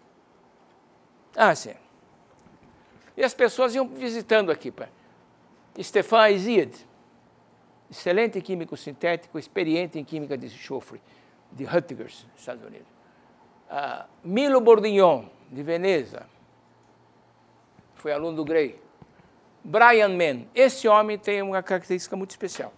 Speaker 1: Sim. E as pessoas iam visitando aqui. Stefan Isiad, excelente químico sintético, experiente em química de enxofre, de Rutgers, Estados Unidos. Milo Bourdignon, de Veneza, foi aluno do Gray. Brian Mann, esse homem tem uma característica muito especial.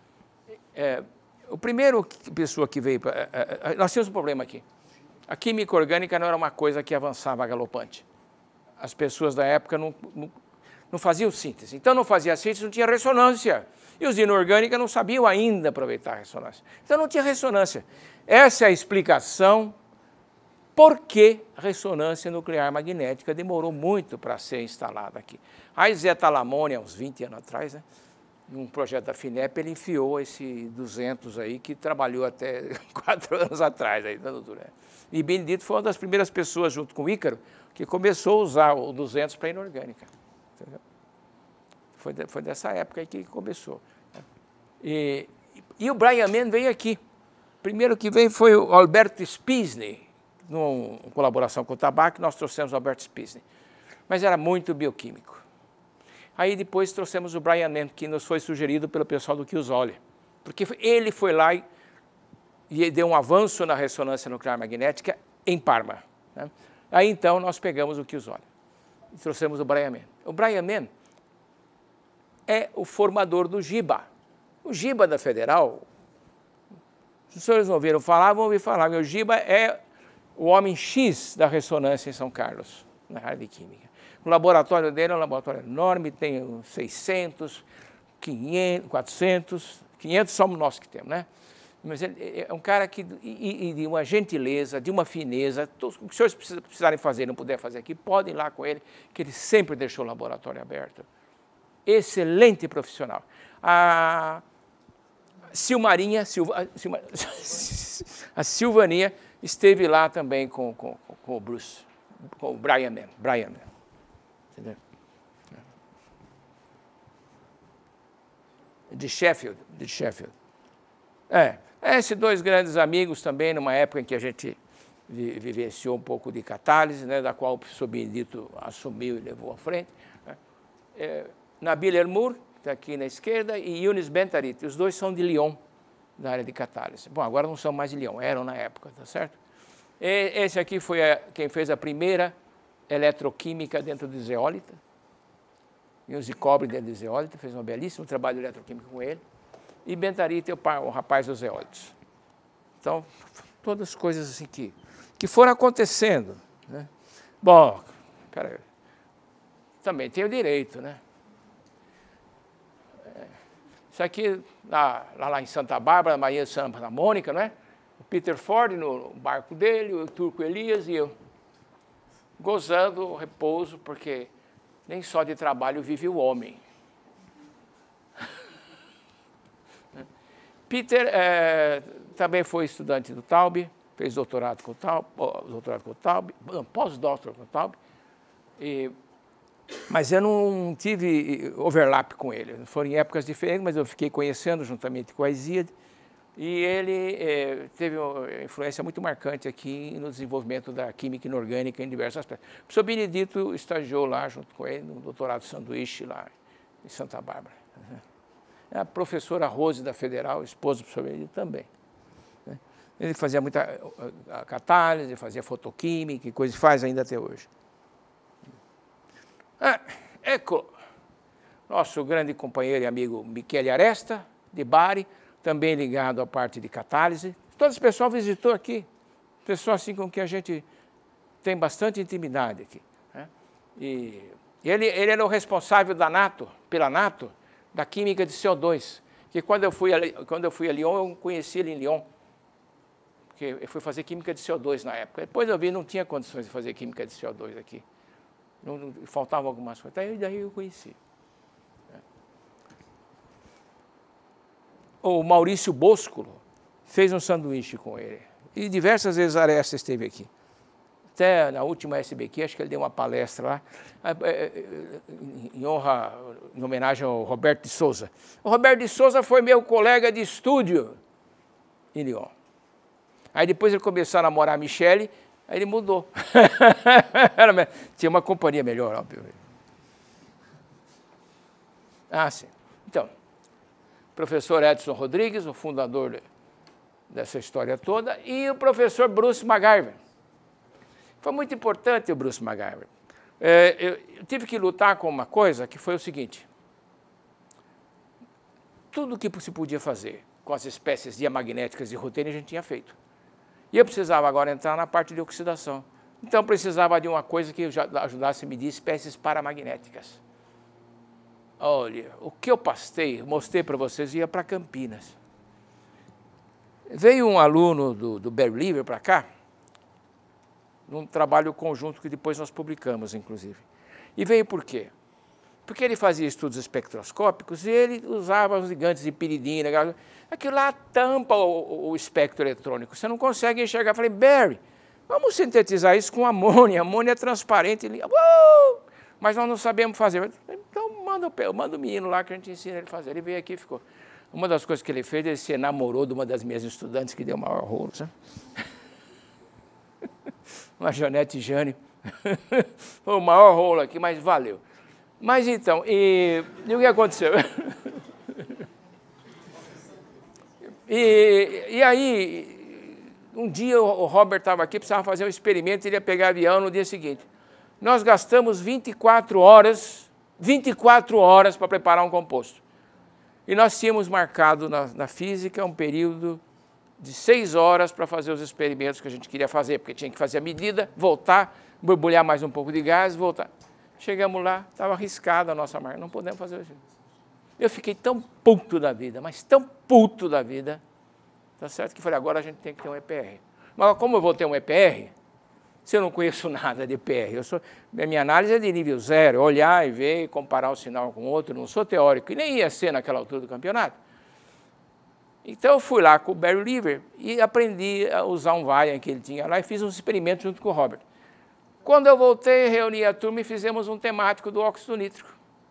Speaker 1: O primeiro pessoa que veio... nós tínhamos um problema aqui. A química orgânica não era uma coisa que avançava galopante. As pessoas da época não faziam síntese. Então, não fazia síntese, não tinha ressonância. E os inorgânicos não sabiam ainda aproveitar a ressonância. Então, não tinha ressonância. Essa é a explicação por que a ressonância nuclear magnética demorou muito para ser instalada aqui. A Isetalamone, há uns 20 anos atrás, né, num projeto da FINEP, ele enfiou esse 200 aí, que trabalhou até 4 anos atrás, aí, dando duro. E Benedito foi uma das primeiras pessoas, junto com o Ícaro, que começou a usar o 200 para inorgânica. Entendeu? Foi dessa época aí que começou. E o Brian Mann veio aqui. Primeiro que veio foi o Alberto Spisney, em colaboração com o tabaco, nós trouxemos o Alberto Spisney. Mas era muito bioquímico. Aí depois trouxemos o Brian Mann, que nos foi sugerido pelo pessoal do Chiusoli, porque ele foi lá e deu um avanço na ressonância nuclear magnética em Parma. Né? Aí então nós pegamos o Chiusoli e trouxemos o Brian Mann. O Brian Mann é o formador do GIBA. O GIBA da Federal, se os senhores não ouviram falar, vão ouvir falar. O GIBA é o homem X da ressonância em São Carlos, na área de química. O laboratório dele é um laboratório enorme, tem 600, 500, 400, 500 somos nós que temos, né? Mas ele é um cara que, de uma gentileza, de uma fineza, o que os senhores precisarem fazer, não puder fazer aqui, podem ir lá com ele, que ele sempre deixou o laboratório aberto. Excelente profissional. A Silvaninha esteve lá também com o Bruce, com o Brian Mann. Entendeu? De Sheffield. Esses dois grandes amigos também, numa época em que a gente vivenciou um pouco de catálise, né, da qual o professor Benedito assumiu e levou à frente. Né? Nabil Elmour, que está aqui na esquerda, e Younes Bentarit. Os dois são de Lyon, da área de catálise. Bom, agora não são mais de Lyon, eram na época, tá certo? Esse aqui foi quem fez a primeira eletroquímica dentro de zeólita, íons de cobre dentro de zeólita, fez um belíssimo trabalho eletroquímico com ele, e Bentarit é o rapaz dos zeólitos. Então, todas as coisas assim que foram acontecendo. Né? Bom, cara, também tem o direito, né? Isso aqui, lá em Santa Bárbara, na Maria de Santa Mônica, não é? O Peter Ford no barco dele, o Turco Elias e eu, gozando o repouso, porque nem só de trabalho vive o homem. Peter também foi estudante do Taube, fez doutorado com o Taube, pós-doutorado com o Taube, mas eu não tive overlap com ele. Foram em épocas diferentes, mas eu fiquei conhecendo juntamente com a Isíade, e ele teve uma influência muito marcante aqui no desenvolvimento da química inorgânica em diversos aspectos. O professor Benedito estagiou lá junto com ele, no doutorado sanduíche lá em Santa Bárbara. A professora Rose da Federal, esposa do professor Benedito, também. Ele fazia muita catálise, fazia fotoquímica e coisa, faz ainda até hoje. Ecco, nosso grande companheiro e amigo Michele Aresta, de Bari, também ligado à parte de catálise. Todo esse pessoal visitou aqui, pessoal assim com quem a gente tem bastante intimidade aqui. Né? E ele era o responsável pela NATO, da química de CO2, que quando eu fui a Lyon, eu conheci ele em Lyon, porque eu fui fazer química de CO2 na época. Depois eu vi que não tinha condições de fazer química de CO2 aqui. Faltavam algumas coisas, daí eu conheci. O Maurício Boscolo fez um sanduíche com ele. E diversas vezes a Aresta esteve aqui. Até na última SBQ, acho que ele deu uma palestra lá, em homenagem ao Roberto de Souza. O Roberto de Souza foi meu colega de estúdio em Lyon. Aí depois ele começou a namorar a Michele, aí ele mudou. Tinha uma companhia melhor, óbvio. Sim. Então, o professor Edson Rodrigues, o fundador dessa história toda, e o professor Bruce McGyver. Foi muito importante o Bruce McGyver. Eu tive que lutar com uma coisa que foi o seguinte. Tudo o que se podia fazer com as espécies diamagnéticas de rutênio a gente tinha feito. E eu precisava agora entrar na parte de oxidação. Então precisava de uma coisa que ajudasse a medir espécies paramagnéticas. Olha, o que eu mostrei para vocês, ia para Campinas. Veio um aluno do Barry Lever para cá, num trabalho conjunto que depois nós publicamos, inclusive. E veio por quê? Porque ele fazia estudos espectroscópicos e ele usava os ligantes de piridina. Aquilo lá tampa o espectro eletrônico. Você não consegue enxergar. Eu falei, Barry, vamos sintetizar isso com amônia. Amônia é transparente. Ele, mas nós não sabemos fazer. Então manda o menino lá que a gente ensina ele a fazer. Ele veio aqui e ficou. Uma das coisas que ele fez, ele se enamorou de uma das minhas estudantes, que deu o maior rolo, sabe? Uma Janete Jane. Foi o maior rolo aqui, mas valeu. Mas então, e o que aconteceu? E aí, um dia o Robert estava aqui, precisava fazer um experimento, ele ia pegar avião no dia seguinte. Nós gastamos 24 horas para preparar um composto. E nós tínhamos marcado na física um período de 6 horas para fazer os experimentos que a gente queria fazer, porque tinha que fazer a medida, voltar, borbulhar mais um pouco de gás, voltar. Chegamos lá, estava arriscada a nossa marca, não podemos fazer isso. Eu fiquei tão puto da vida, mas tão puto da vida, tá certo? Que falei, agora a gente tem que ter um EPR. Mas como eu vou ter um EPR, se eu não conheço nada de EPR? Minha análise é de nível 0, olhar e ver, comparar um sinal com outro, não sou teórico, e nem ia ser naquela altura do campeonato. Então eu fui lá com o Barry Lever e aprendi a usar um Vaillant que ele tinha lá e fiz uns experimentos junto com o Robert. Quando eu voltei, reuni a turma e fizemos um temático do óxido nítrico.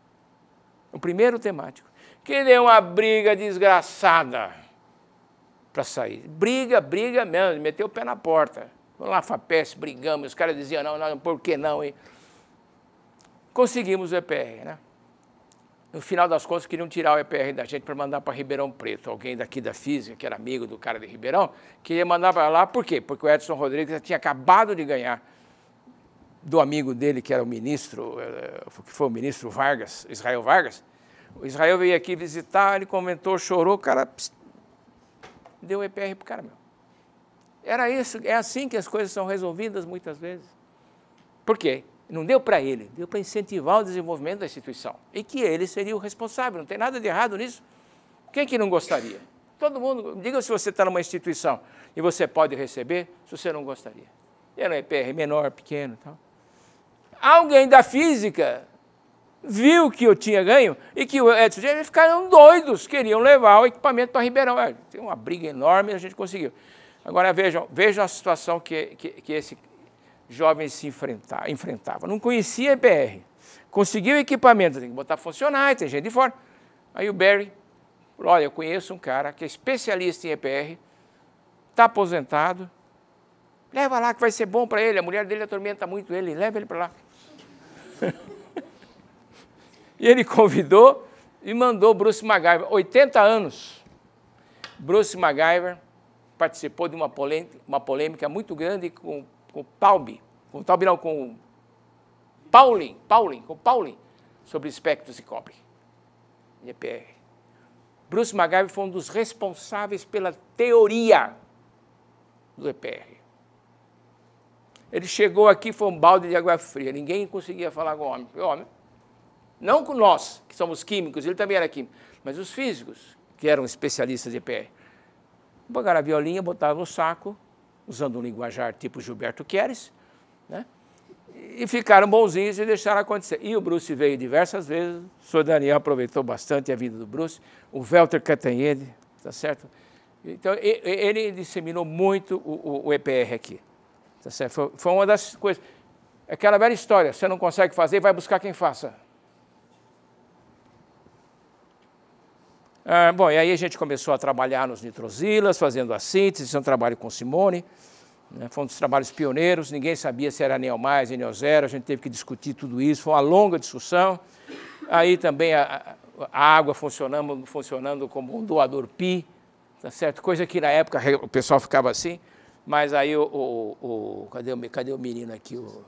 Speaker 1: O primeiro temático. Que deu uma briga desgraçada para sair. Briga mesmo, meteu o pé na porta. Vamos lá, FAPESP, brigamos, os caras diziam, não, por que não? E conseguimos o EPR, né? No final das contas, queriam tirar o EPR da gente para mandar para Ribeirão Preto. Alguém daqui da física, que era amigo do cara de Ribeirão, queria mandar para lá, por quê? Porque o Edson Rodrigues já tinha acabado de ganhar do amigo dele, que era o ministro, que foi o ministro Vargas, Israel Vargas. O Israel veio aqui visitar, ele comentou, chorou, o cara deu o EPR para o cara, meu. Era isso, é assim que as coisas são resolvidas muitas vezes. Por quê? Não deu para ele, deu para incentivar o desenvolvimento da instituição. E que ele seria o responsável, não tem nada de errado nisso. Quem que não gostaria? Todo mundo, diga se você está numa instituição e você pode receber, se você não gostaria. Era um EPR menor, pequeno e tal. Alguém da física viu que eu tinha ganho e que o Edson, eles ficaram doidos, queriam levar o equipamento para Ribeirão. Tem uma briga enorme e a gente conseguiu. Agora vejam a situação que esse jovem se enfrentava. Não conhecia EPR, conseguiu o equipamento, tem que botar funcionar, tem gente de fora. Aí o Barry falou, olha, eu conheço um cara que é especialista em EPR, está aposentado, leva lá que vai ser bom para ele, a mulher dele atormenta muito ele, leva ele para lá. E ele convidou e mandou Bruce MacGyver, 80 anos. Bruce MacGyver participou de uma polêmica muito grande com Pauling, sobre espectros de cobre, EPR. Bruce MacGyver foi um dos responsáveis pela teoria do EPR. Ele chegou aqui, foi um balde de água fria, ninguém conseguia falar com o homem. O homem, não com nós, que somos químicos, ele também era químico, mas os físicos, que eram especialistas de EPR. Pegaram a violinha, botavam no saco, usando um linguajar tipo Gilberto Queres, né? E ficaram bonzinhos e deixaram acontecer. E o Bruce veio diversas vezes, o senhor Daniel aproveitou bastante a vida do Bruce, o Walter Catanhede, tá certo? Então, ele disseminou muito o EPR aqui, tá certo? Foi uma das coisas, aquela velha história, você não consegue fazer, vai buscar quem faça. Bom, e aí a gente começou a trabalhar nos nitrosilas, fazendo a síntese, um trabalho com Simone, né? Foi um dos trabalhos pioneiros, ninguém sabia se era NeO+, NeO Zero, a gente teve que discutir tudo isso, foi uma longa discussão. Aí também a água funcionando como um doador pi, tá certo? Coisa que na época o pessoal ficava assim, mas aí cadê o menino aqui? O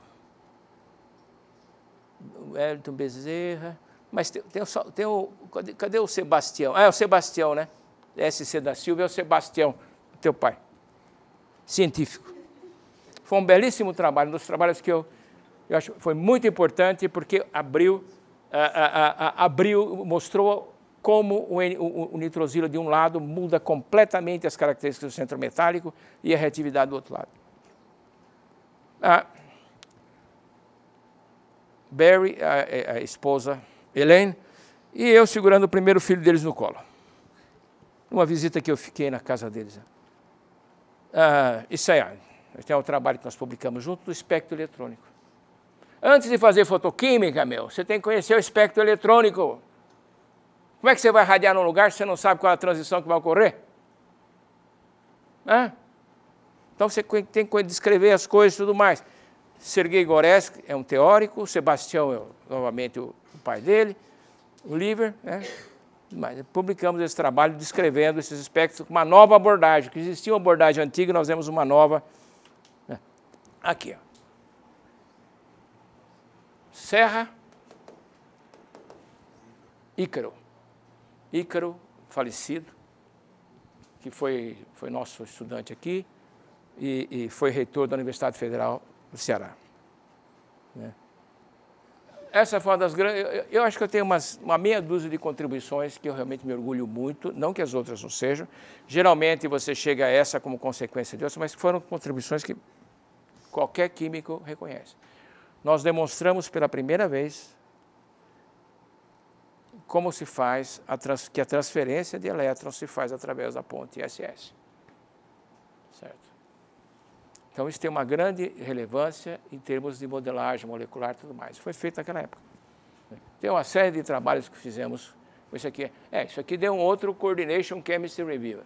Speaker 1: Wellington Bezerra. Mas cadê o Sebastião? É o Sebastião, né? SC da Silva é o Sebastião, teu pai, científico. Foi um belíssimo trabalho, um dos trabalhos que eu acho que foi muito importante, porque mostrou como o nitrosilo de um lado muda completamente as características do centro metálico e a reatividade do outro lado. Barry, a esposa, Elaine, e eu segurando o primeiro filho deles no colo. Uma visita que eu fiquei na casa deles. Isso aí, tem o trabalho que nós publicamos junto do espectro eletrônico. Antes de fazer fotoquímica, você tem que conhecer o espectro eletrônico. Como é que você vai radiar num lugar se você não sabe qual é a transição que vai ocorrer? Então você tem que descrever as coisas e tudo mais. Sergei Goresk é um teórico, o Sebastião é novamente o pai dele, o Liver, né? Mas publicamos esse trabalho descrevendo esses espectros com uma nova abordagem, que existia uma abordagem antiga, nós temos uma nova. Né? Aqui, ó. Serra, Ícaro. Ícaro, falecido, que foi nosso estudante aqui e foi reitor da Universidade Federal do Ceará. Né? Essa foi uma das grandes... Eu acho que eu tenho uma meia dúzia de contribuições que eu realmente me orgulho muito, não que as outras não sejam. Geralmente você chega a essa como consequência de outras, mas foram contribuições que qualquer químico reconhece. Nós demonstramos pela primeira vez como se faz, que a transferência de elétrons se faz através da ponte ISS. Certo? Então, isso tem uma grande relevância em termos de modelagem molecular e tudo mais. Foi feito naquela época. Tem uma série de trabalhos que fizemos com isso aqui. Isso aqui deu um outro Coordination Chemistry Review.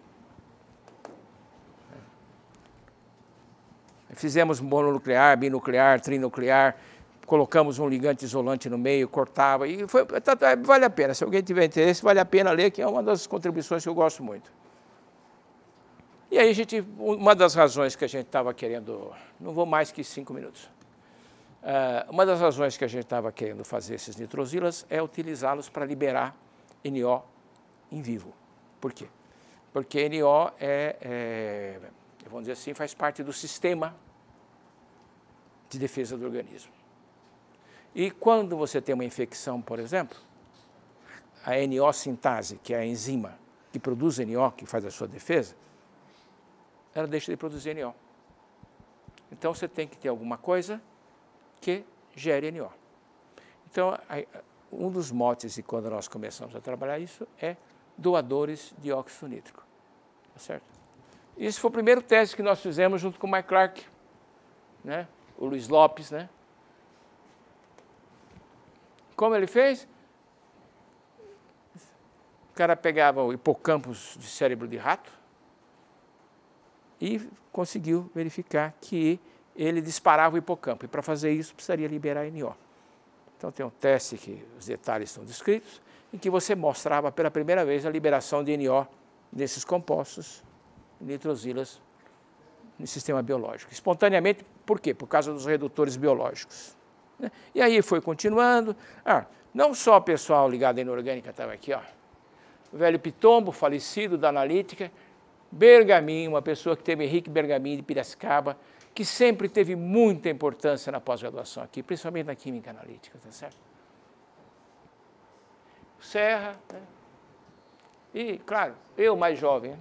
Speaker 1: Fizemos mononuclear, binuclear, trinuclear, colocamos um ligante isolante no meio, cortava, e vale a pena. Se alguém tiver interesse, vale a pena ler, que é uma das contribuições que eu gosto muito. E aí, uma das razões que a gente estava querendo, não vou mais que 5 minutos, uma das razões que a gente estava querendo fazer esses nitrosilas é utilizá-los para liberar NO em vivo. Por quê? Porque NO vamos dizer assim, faz parte do sistema de defesa do organismo. E quando você tem uma infecção, por exemplo, a NO-sintase, que é a enzima que produz NO, que faz a sua defesa, ela deixa de produzir NO. Então, você tem que ter alguma coisa que gere NO. Então, um dos motes de quando nós começamos a trabalhar isso é doadores de óxido nítrico. Tá certo? Isso foi o primeiro teste que nós fizemos junto com o Mike Clark, né? O Luiz Lopes, né? Como ele fez? O cara pegava o hipocampus de cérebro de rato e conseguiu verificar que ele disparava o hipocampo. E para fazer isso, precisaria liberar NO. Então, tem um teste que os detalhes estão descritos, em que você mostrava pela primeira vez a liberação de NO nesses compostos, nitrosilas, no sistema biológico. Espontaneamente, por quê? Por causa dos redutores biológicos. E aí foi continuando. Não só o pessoal ligado à inorgânica estava aqui, ó. O velho Pitombo, falecido da analítica, Bergamin, uma pessoa que teve Henrique Bergamin de Piracicaba, que sempre teve muita importância na pós-graduação aqui, principalmente na química analítica, tá certo? Serra, né? E, claro, eu mais jovem.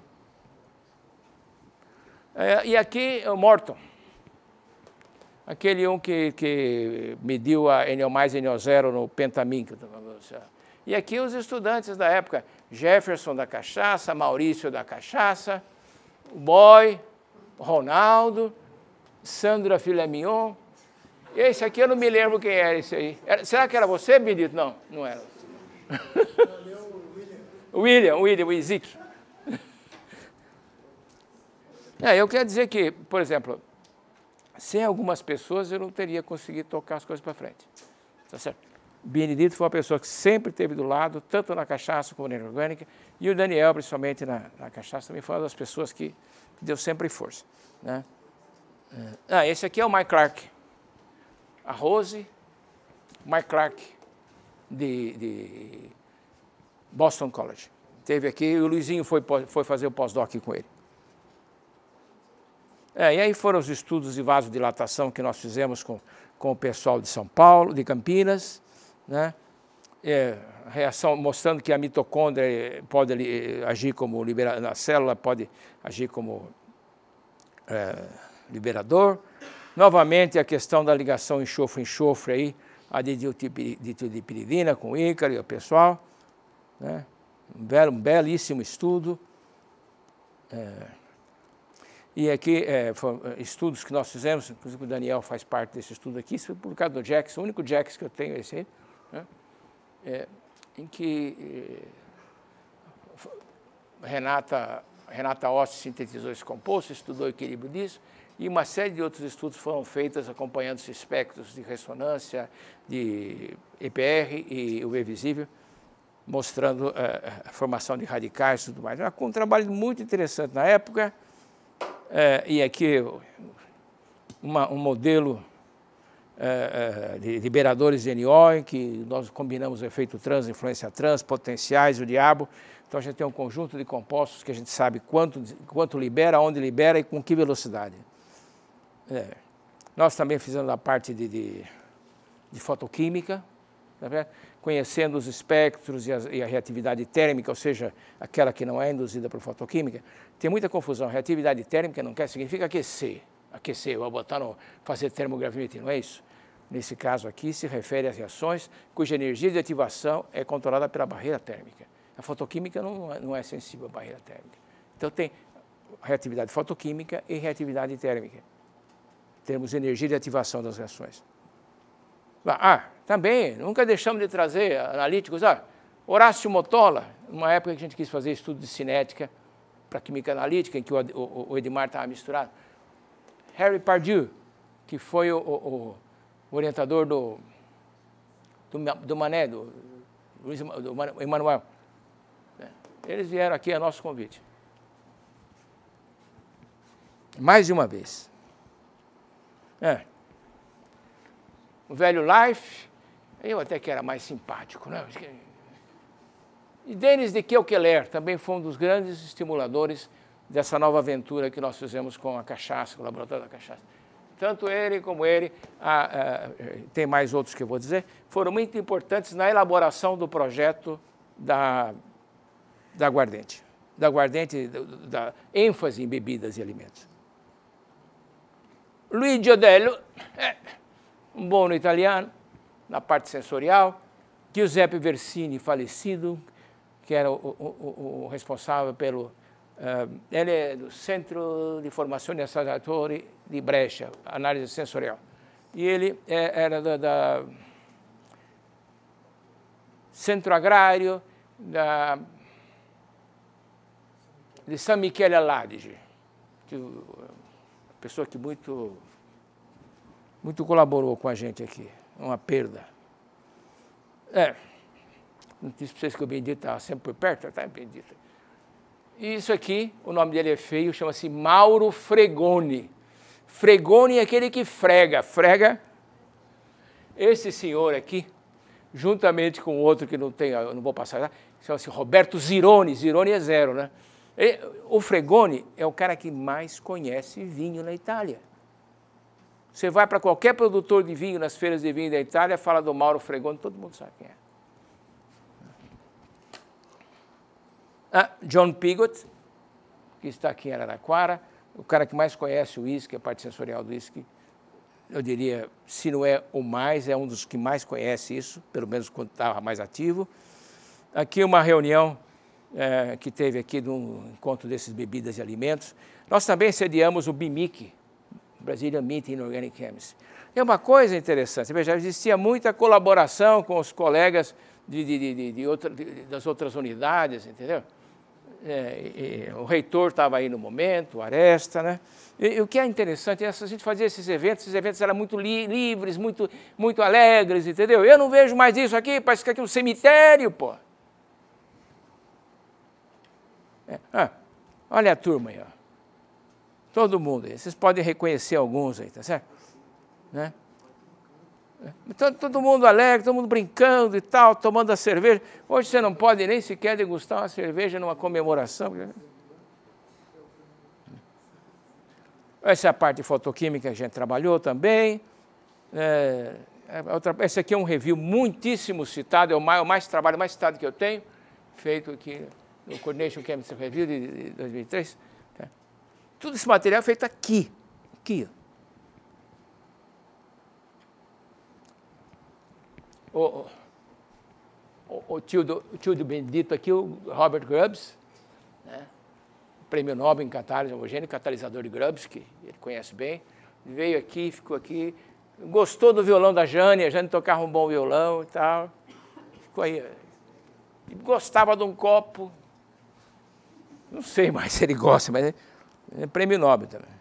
Speaker 1: Né? E aqui é o Morton. Aquele que mediu a NO+, NO0 no pentamin. E aqui os estudantes da época, Jefferson da cachaça, Maurício da cachaça, o Boy, Ronaldo, Sandra Filé Mignon. Esse aqui eu não me lembro quem era esse aí. Será que era você, Benedito? Não, não era. William Ezekiel. Eu quero dizer que, por exemplo, sem algumas pessoas eu não teria conseguido tocar as coisas para frente. Tá certo? Benedito foi uma pessoa que sempre esteve do lado, tanto na cachaça como na inorgânica, e o Daniel, principalmente na cachaça, também foi uma das pessoas que deu sempre força. Né? Esse aqui é o Mike Clark. A Rose, Mike Clark, de Boston College. Esteve aqui e o Luizinho foi fazer o pós-doc com ele. E aí foram os estudos de vasodilatação que nós fizemos com o pessoal de São Paulo, de Campinas, né? Reação mostrando que a mitocôndria pode agir como a célula pode agir como liberador. Novamente a questão da ligação enxofre-enxofre aí, a ditilopiridina com o Ícaro e o pessoal, né? Um belíssimo estudo. E aqui, estudos que nós fizemos, inclusive o Daniel faz parte desse estudo aqui, isso foi publicado no JACS, o único JACS que eu tenho é esse aí, né? Em que Renata Ossi sintetizou esse composto, estudou o equilíbrio disso, e uma série de outros estudos foram feitos acompanhando os espectros de ressonância, de EPR e UV visível, mostrando a formação de radicais e tudo mais. Era um trabalho muito interessante na época, e aqui um modelo de liberadores de NO, em que nós combinamos o efeito trans, influência trans, potenciais, o diabo. Então a gente tem um conjunto de compostos que a gente sabe quanto libera, onde libera e com que velocidade. Nós também fizemos a parte de fotoquímica, tá, conhecendo os espectros e a reatividade térmica, ou seja, aquela que não é induzida por fotoquímica. Tem muita confusão. Reatividade térmica não significa aquecer. Aquecer, eu vou botar fazer termogravimetria, não é isso? Nesse caso aqui se refere às reações cuja energia de ativação é controlada pela barreira térmica. A fotoquímica não é sensível à barreira térmica. Então tem reatividade fotoquímica e reatividade térmica. Temos energia de ativação das reações. Também, nunca deixamos de trazer analíticos. Horácio Motola, numa época que a gente quis fazer estudo de cinética para química analítica, em que o Edmar estava misturado. Harry Pardue, que foi o orientador do Mané, do Emmanuel. Eles vieram aqui a nosso convite. Mais de uma vez. O velho Life, eu até que era mais simpático, né? E Denis de Keukeler também foi um dos grandes estimuladores dessa nova aventura que nós fizemos com a cachaça, com o laboratório da cachaça. Tanto ele como ele, tem mais outros que eu vou dizer, foram muito importantes na elaboração do projeto da aguardente, da ênfase em bebidas e alimentos. Luigi Odello, um bom italiano, na parte sensorial. Giuseppe Versini, falecido, que era o responsável pelo... ele é do Centro de Formação de Assaggiatori di Brescia, análise sensorial. E ele era da Centro Agrário de San Michele all'Adige, pessoa que muito colaborou com a gente aqui, uma perda. Não disse para vocês que o Bendito estava sempre por perto, está Bendito. E isso aqui, o nome dele é feio, chama-se Mauro Fregoni. Fregoni é aquele que frega. Esse senhor aqui, juntamente com outro que não tem, eu não vou passar, chama-se Roberto Zironi. Zironi é zero, né? O Fregoni é o cara que mais conhece vinho na Itália. Você vai para qualquer produtor de vinho nas feiras de vinho da Itália, fala do Mauro Fregoni, todo mundo sabe quem é. John Pigott, que está aqui em Araraquara, o cara que mais conhece o uísque, a parte sensorial do uísque, eu diria, se não é o mais, é um dos que mais conhece isso, pelo menos quando estava mais ativo. Aqui uma reunião que teve aqui de um encontro desses bebidas e alimentos. Nós também sediamos o BIMIC, Brazilian Meeting in Organic Chemistry. É uma coisa interessante, veja, existia muita colaboração com os colegas das outras unidades, entendeu? O reitor estava aí no momento, o Aresta, né? E o que é interessante, a gente fazia esses eventos eram muito livres, muito alegres, entendeu? Eu não vejo mais isso aqui, parece que aqui é um cemitério, pô. Olha a turma aí, ó. Todo mundo aí. Vocês podem reconhecer alguns aí, tá certo? Né? Todo mundo alegre, todo mundo brincando e tal, tomando a cerveja. Hoje você não pode nem sequer degustar uma cerveja numa comemoração. Essa é a parte fotoquímica que a gente trabalhou também. Esse aqui é um review muitíssimo citado, é o trabalho mais citado que eu tenho, feito aqui no Coordination Chemistry Review de 2003. Tudo esse material é feito aqui. o tio do Benedito aqui, o Robert Grubbs, né? Prêmio Nobel em catálise homogênea, catalisador de Grubbs, que ele conhece bem, veio aqui, ficou aqui, gostou do violão da Jane, a Jane tocava um bom violão e tal, ficou aí, gostava de um copo, não sei mais se ele gosta, mas é prêmio Nobel também.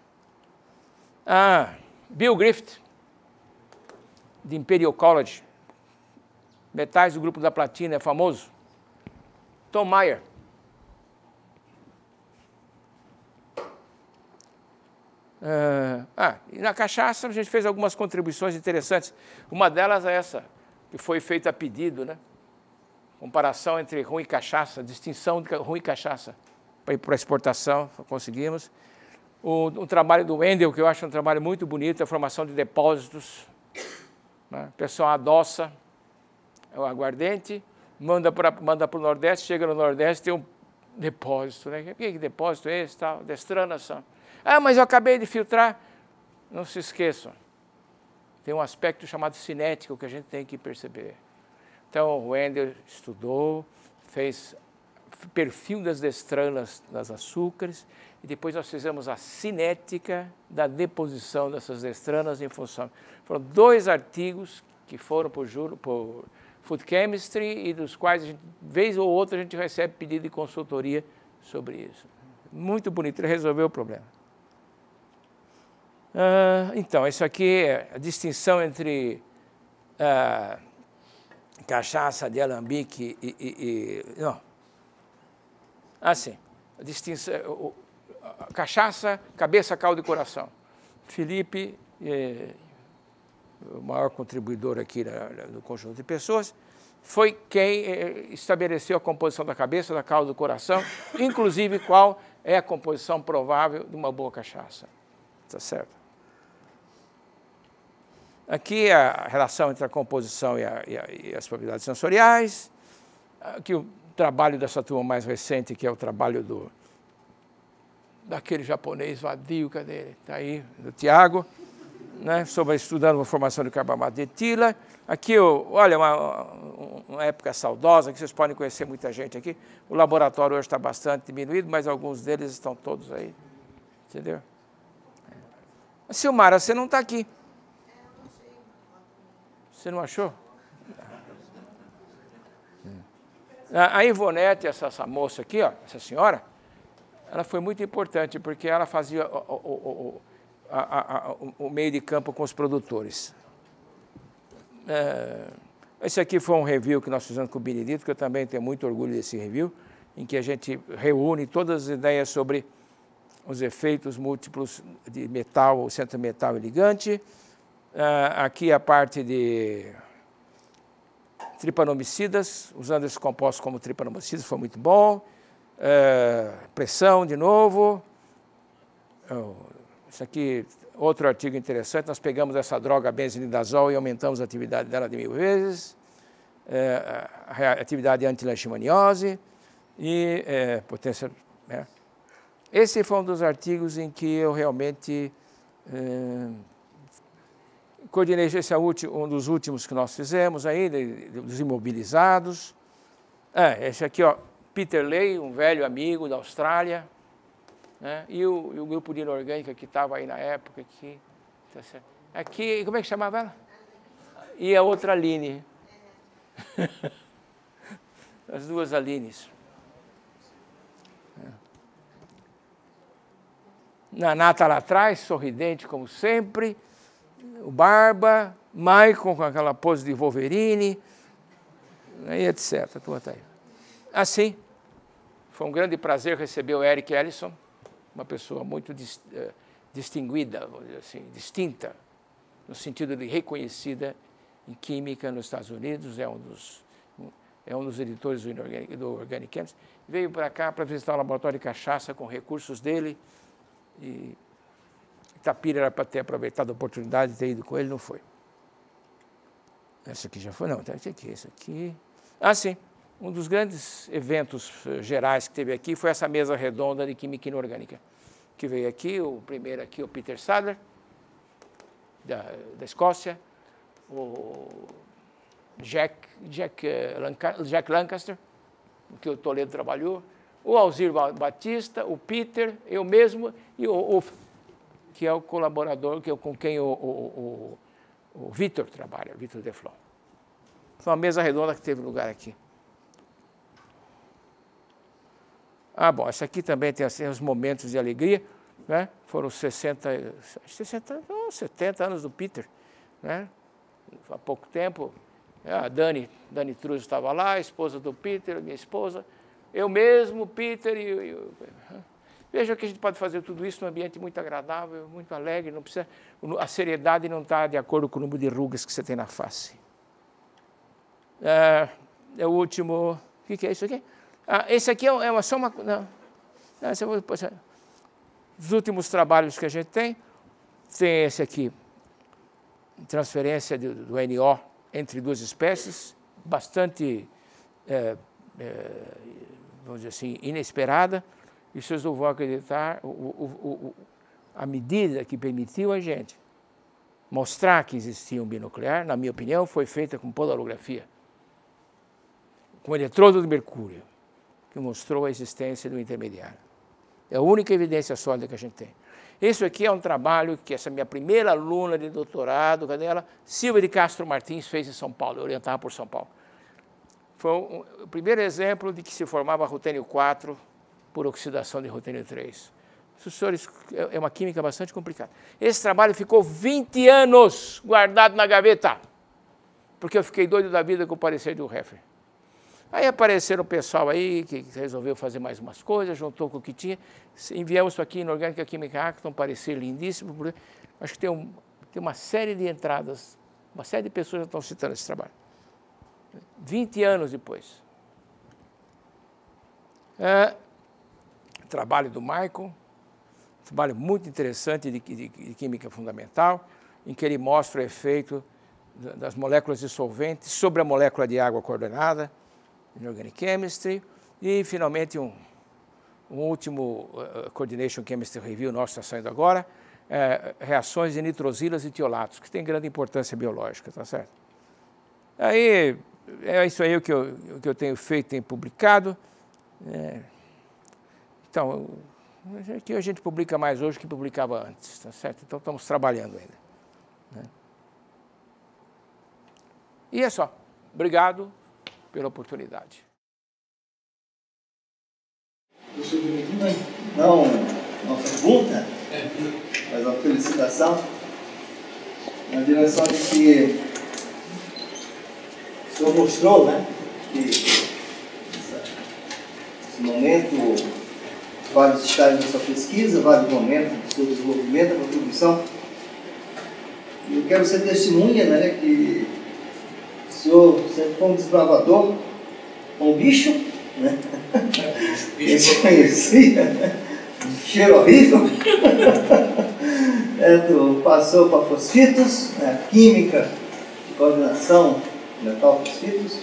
Speaker 1: Bill Griffith, de Imperial College, metais do grupo da platina, é famoso. Tom Meyer. E na cachaça a gente fez algumas contribuições interessantes. Uma delas é essa, que foi feita a pedido, né? Comparação entre rum e cachaça, distinção de rum e cachaça. Para ir para exportação, conseguimos. O trabalho do Wendel, que eu acho um trabalho muito bonito, a formação de depósitos. Né? O pessoal adoça o aguardente, manda para o Nordeste, chega no Nordeste, tem um depósito. Né? Que depósito é esse? Tal? Destranação. Mas eu acabei de filtrar. Não se esqueçam, tem um aspecto chamado cinético que a gente tem que perceber. Então, o Wendel estudou, fez perfil das destranas das açúcares, e depois nós fizemos a cinética da deposição dessas destranas em função. Foram 2 artigos que foram por Food Chemistry, e dos quais, vez ou outra, a gente recebe pedido de consultoria sobre isso. Muito bonito, ele resolveu o problema. Então, isso aqui é a distinção entre cachaça de alambique não. Assim, a distinção, cachaça, cabeça, caldo e coração. Felipe, o maior contribuidor aqui do conjunto de pessoas, foi quem estabeleceu a composição da cabeça, da caldo e do coração, inclusive qual é a composição provável de uma boa cachaça. Tá certo? Aqui a relação entre a composição e as propriedades sensoriais. Aqui o trabalho dessa turma mais recente, que é o trabalho daquele japonês vadio, cadê ele? Está aí, do Tiago, né, sobre estudando a formação de carbamato de etila. Aqui, olha, uma época saudosa, que vocês podem conhecer muita gente aqui. O laboratório hoje está bastante diminuído, mas alguns deles estão todos aí, entendeu? Silmara, você não está aqui. Você não achou? A Ivonete, essa moça aqui, ó, essa senhora, ela foi muito importante, porque ela fazia o meio de campo com os produtores. Esse aqui foi um review que nós fizemos com o Benedito, que eu também tenho muito orgulho desse review, em que a gente reúne todas as ideias sobre os efeitos múltiplos de metal, o centro metal e ligante. Aqui a parte de tripanomicidas, usando esses compostos como tripanomicidas, foi muito bom. Pressão, de novo. Isso aqui, outro artigo interessante, nós pegamos essa droga benzenidazol e aumentamos a atividade dela de 1000 vezes. A atividade anti-leishmaniose e potência... Esse foi um dos artigos em que eu realmente coordenei. Esse é um dos últimos que nós fizemos aí, dos imobilizados. Esse aqui, ó, Peter Ley, um velho amigo da Austrália, né? E o grupo de inorgânica que estava aí na época. Aqui, como é que chamava ela? E a outra Aline. As duas Alines. Nanata lá atrás, sorridente como sempre. O Barba, Maicon com aquela pose de Wolverine, e etc. Tá aí. Assim, foi um grande prazer receber o Eric Ellison, uma pessoa muito distinguida, vamos dizer assim, distinta, no sentido de reconhecida em química nos Estados Unidos, é um dos editores do Organic Chemistry. Veio para cá para visitar o laboratório de cachaça com recursos dele, e Itapira era para ter aproveitado a oportunidade de ter ido com ele, não foi. Essa aqui já foi, não, esse aqui. Sim, um dos grandes eventos gerais que teve aqui foi essa mesa redonda de química inorgânica, que veio aqui, o primeiro aqui, o Peter Sadler, da Escócia, o Jack Lancaster, que o Toledo trabalhou, o Alzir Batista, o Peter, eu mesmo e o que é o colaborador com quem o Vitor trabalha, o Vitor Deflon. Foi uma mesa redonda que teve lugar aqui. Ah, bom, essa aqui também tem assim, os momentos de alegria, né? Foram 70 anos do Peter, né? Há pouco tempo, a Dani Truz estava lá, a esposa do Peter, minha esposa, eu mesmo, Peter veja que a gente pode fazer tudo isso num ambiente muito agradável, muito alegre, não precisa, a seriedade não está de acordo com o número de rugas que você tem na face. É o último, o que é isso aqui? Esse aqui é só uma... Não, esse eu vou, os últimos trabalhos que a gente tem esse aqui, transferência do NO entre duas espécies, bastante, vamos dizer assim, inesperada, e vocês não vão acreditar a medida que permitiu a gente mostrar que existia um binuclear, na minha opinião, foi feita com polarografia, com eletrodo de mercúrio, que mostrou a existência do intermediário. É a única evidência sólida que a gente tem. Isso aqui é um trabalho que essa minha primeira aluna de doutorado, cadê ela? Silvia de Castro Martins fez em São Paulo, eu orientava por São Paulo. Foi o primeiro exemplo de que se formava rutênio 4 por oxidação de rutênio 3. Senhores, é uma química bastante complicada. Esse trabalho ficou 20 anos guardado na gaveta, porque eu fiquei doido da vida com o parecer do Heffer. Aí apareceram o pessoal aí que resolveu fazer mais umas coisas, juntou com o que tinha, enviamos isso aqui no Orgânica Química Acton, parecer lindíssimo. Acho que tem uma série de entradas, uma série de pessoas já estão citando esse trabalho. 20 anos depois. Trabalho do Michael, trabalho muito interessante de química fundamental, em que ele mostra o efeito das moléculas dissolventes sobre a molécula de água coordenada, em Organic Chemistry, e finalmente um último Coordination Chemistry Review nosso está saindo agora, reações de nitrosilas e tiolatos, que tem grande importância biológica, tá certo? Aí, é isso aí que eu tenho feito, tenho publicado. Então, aqui a gente publica mais hoje que publicava antes, tá certo? Então estamos trabalhando ainda, né? E é só. Obrigado pela oportunidade.
Speaker 2: Não uma pergunta, mas uma felicitação, na direção de que o senhor mostrou, né, que esse momento, vários estágios da sua pesquisa, vários momentos do seu desenvolvimento, da contribuição. E eu quero ser testemunha, né, que o senhor sempre foi um desbravador, um bicho, né? Bicho conhecia, cheiro horrível. Tu passou para fosfitos, né, química de coordenação metal-fosfitos.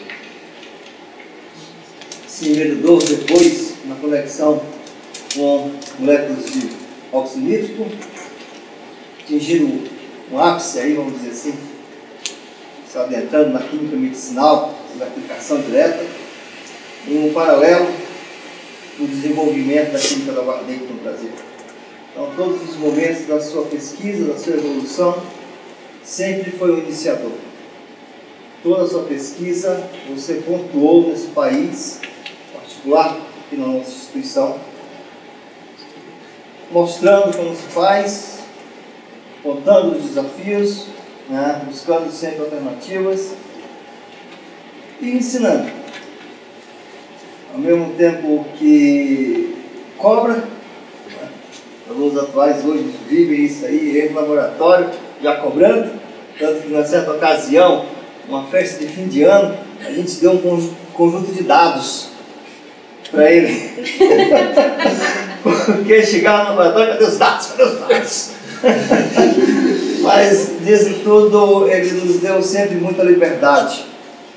Speaker 2: Se enveredou depois na conexão com moléculas de óxido nítrico, atingiram um ápice aí, vamos dizer assim, se adentrando na química medicinal, na aplicação direta, em um paralelo do desenvolvimento da química da aguardente no Brasil. Então, todos os momentos da sua pesquisa, da sua evolução, sempre foi um iniciador. Toda a sua pesquisa, você pontuou nesse país, em particular aqui na nossa instituição, mostrando como se faz, contando os desafios, né, buscando sempre alternativas e ensinando. Ao mesmo tempo que cobra, né, os alunos atuais hoje vivem isso aí, em laboratório, já cobrando, tanto que, numa certa ocasião, uma festa de fim de ano, a gente deu um conjunto de dados para ele. Porque chegava no laboratório, cadê os dados? Cadê os dados? Mas, disso tudo, ele nos deu sempre muita liberdade.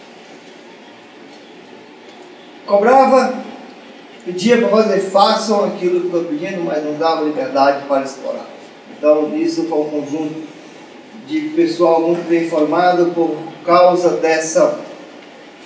Speaker 2: Cobrava, pedia para fazer, façam aquilo que estou pedindo, mas não dava liberdade para explorar. Então, isso foi um conjunto de pessoal muito bem formado por causa dessa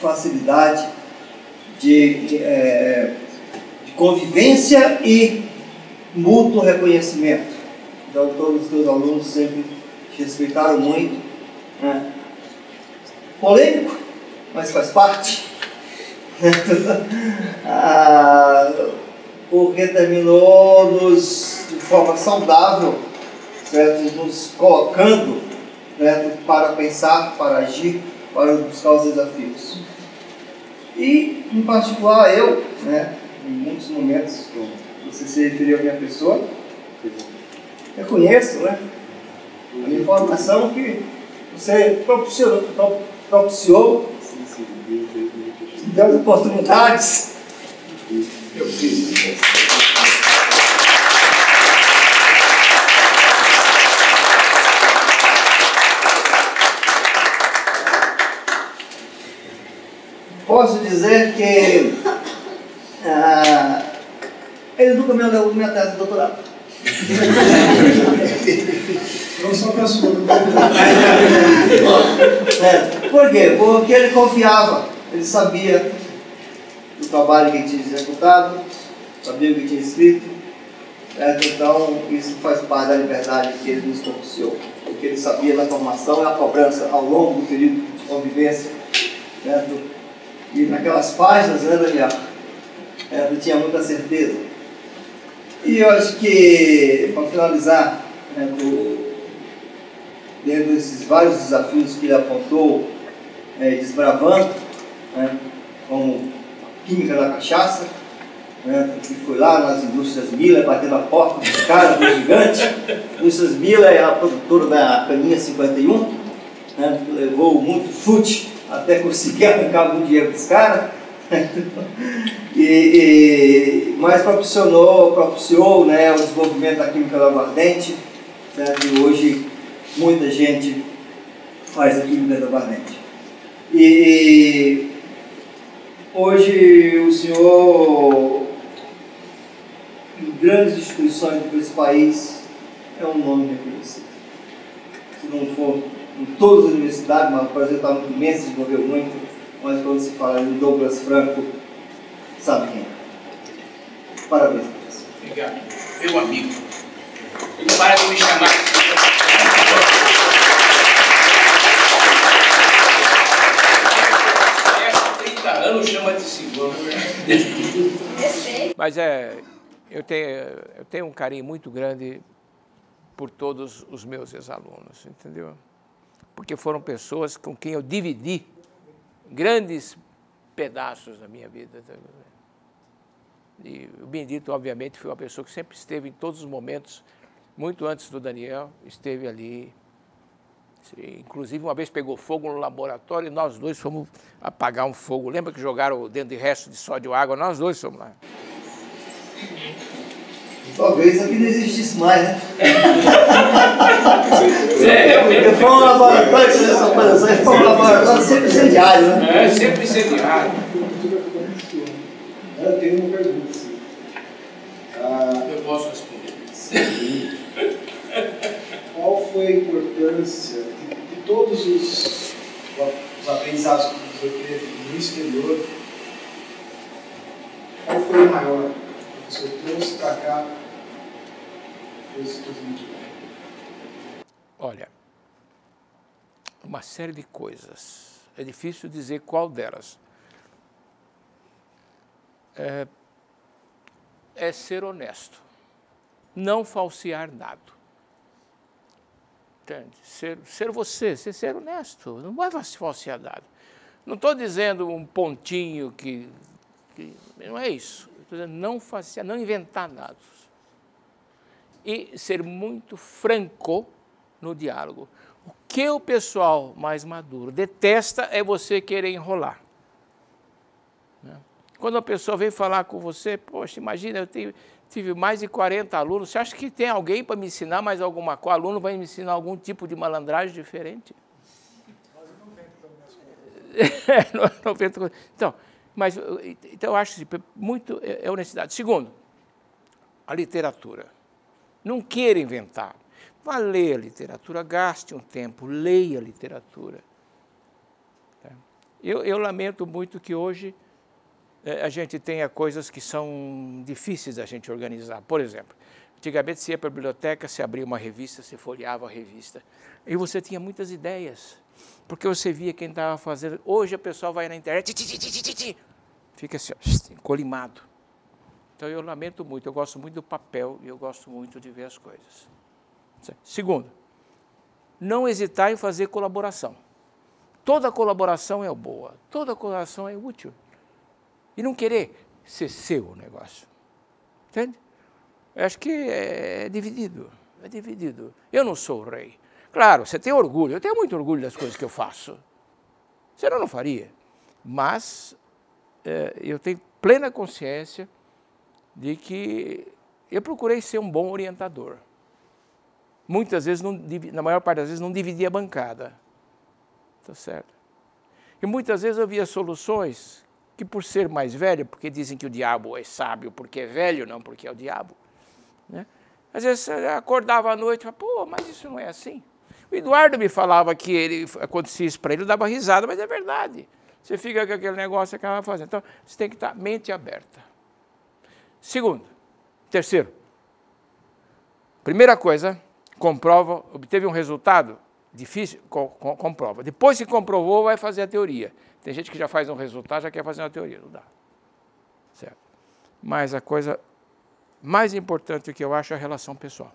Speaker 2: facilidade, de convivência e mútuo reconhecimento. Então, todos os teus alunos sempre te respeitaram muito, né? Polêmico, mas faz parte. Porque terminou-nos de forma saudável, certo? Nos colocando, certo? Para pensar, para agir, para buscar os desafios. E, em particular, eu, né, em muitos momentos, você se referiu à minha pessoa, eu conheço, né, a minha formação que você propiciou deu as oportunidades. Eu fiz isso. Posso dizer que ele nunca me deu minha tese de doutorado.
Speaker 3: Não só para a sua.
Speaker 2: Por quê? Porque ele confiava, ele sabia do trabalho que ele tinha executado, sabia o que tinha escrito. Então, isso faz parte da liberdade que ele nos propiciou, porque ele sabia da formação e a cobrança ao longo do período de convivência. Certo? E naquelas páginas, né, Daniel? Eu tinha muita certeza. E eu acho que, para finalizar, né, dentro desses vários desafios que ele apontou, desbravando, né, como química da cachaça, né, que foi lá nas indústrias Miller, batendo a porta dos caras, do gigante. Indústrias Miller é a produtora da caninha 51, né, que levou muito chute até conseguir arrancar algum dinheiro dos caras. Mas propiciou, né, o desenvolvimento da química da aguardente, certo? E hoje muita gente faz a química da aguardente. E hoje o senhor, em grandes instituições desse país, é um nome reconhecido. Se não for em todas as universidades, mas o Brasil está muito imenso, se desenvolveu muito, mas quando se fala em Douglas Franco, sabe quem é. Parabéns, professor.
Speaker 4: Obrigado. Meu amigo. Não para de me chamar. Há 30 anos chama de senhor.
Speaker 1: Mas eu tenho um carinho muito grande por todos os meus ex-alunos, entendeu? Porque foram pessoas com quem eu dividi grandes pedaços da minha vida. E o Benedito, obviamente, foi uma pessoa que sempre esteve em todos os momentos, muito antes do Daniel, esteve ali. Inclusive, uma vez pegou fogo no laboratório e nós dois fomos apagar um fogo. Lembra que jogaram dentro de resto de sódio água? Nós dois fomos lá.
Speaker 2: Talvez aqui não existisse mais, né?
Speaker 4: Realmente.
Speaker 2: Foi um laboratório, foi um laboratório sempre incendiário, né?
Speaker 4: Sempre incendiário.
Speaker 3: Eu tenho uma pergunta, sim.
Speaker 4: Eu posso responder.
Speaker 3: Qual foi a importância de todos os aprendizados que o professor teve no exterior? Qual foi o maior que o professor trouxe para cá?
Speaker 1: Olha, uma série de coisas. É difícil dizer qual delas. É ser honesto. Não falsear nada. Entende? Ser você, ser honesto. Não vai falsear nada. Não estou dizendo um pontinho que não é isso. Estou dizendo não falsear, não inventar nada. E ser muito franco no diálogo. O que o pessoal mais maduro detesta é você querer enrolar. Né? Quando a pessoa vem falar com você, poxa, imagina, eu tive mais de 40 alunos, você acha que tem alguém para me ensinar mais alguma coisa? O aluno vai me ensinar algum tipo de malandragem diferente? Então, eu acho que muito é honestidade. Segundo, a literatura. Não queira inventar. Vá ler a literatura, gaste um tempo, leia a literatura. Tá? Eu lamento muito que hoje a gente tenha coisas que são difíceis da gente organizar. Por exemplo, antigamente você ia para a biblioteca, você abria uma revista, você folheava a revista. E você tinha muitas ideias, porque você via quem estava fazendo. Hoje a pessoa vai na internet, fica assim, colimado. Então eu lamento muito, eu gosto muito do papel e eu gosto muito de ver as coisas. Segundo, não hesitar em fazer colaboração. Toda colaboração é boa, toda colaboração é útil. E não querer ser seu o negócio. Entende? Eu acho que é dividido, é dividido. Eu não sou o rei. Claro, você tem orgulho, eu tenho muito orgulho das coisas que eu faço. Senão eu não faria. Mas eu tenho plena consciência de que eu procurei ser um bom orientador. Muitas vezes, na maior parte das vezes, não dividia a bancada. Tá certo? E muitas vezes eu via soluções que, por ser mais velho, porque dizem que o diabo é sábio porque é velho, não porque é o diabo, né? Às vezes eu acordava à noite e falava, pô, mas isso não é assim. O Eduardo me falava que acontecia isso para ele, eu dava risada, mas é verdade. Você fica com aquele negócio e acaba fazendo. Então, você tem que estar mente aberta. Segundo, terceiro, primeira coisa, comprova, obteve um resultado difícil, comprova. Depois que comprovou, vai fazer a teoria. Tem gente que já faz um resultado, já quer fazer uma teoria, não dá. Certo? Mas a coisa mais importante que eu acho é a relação pessoal.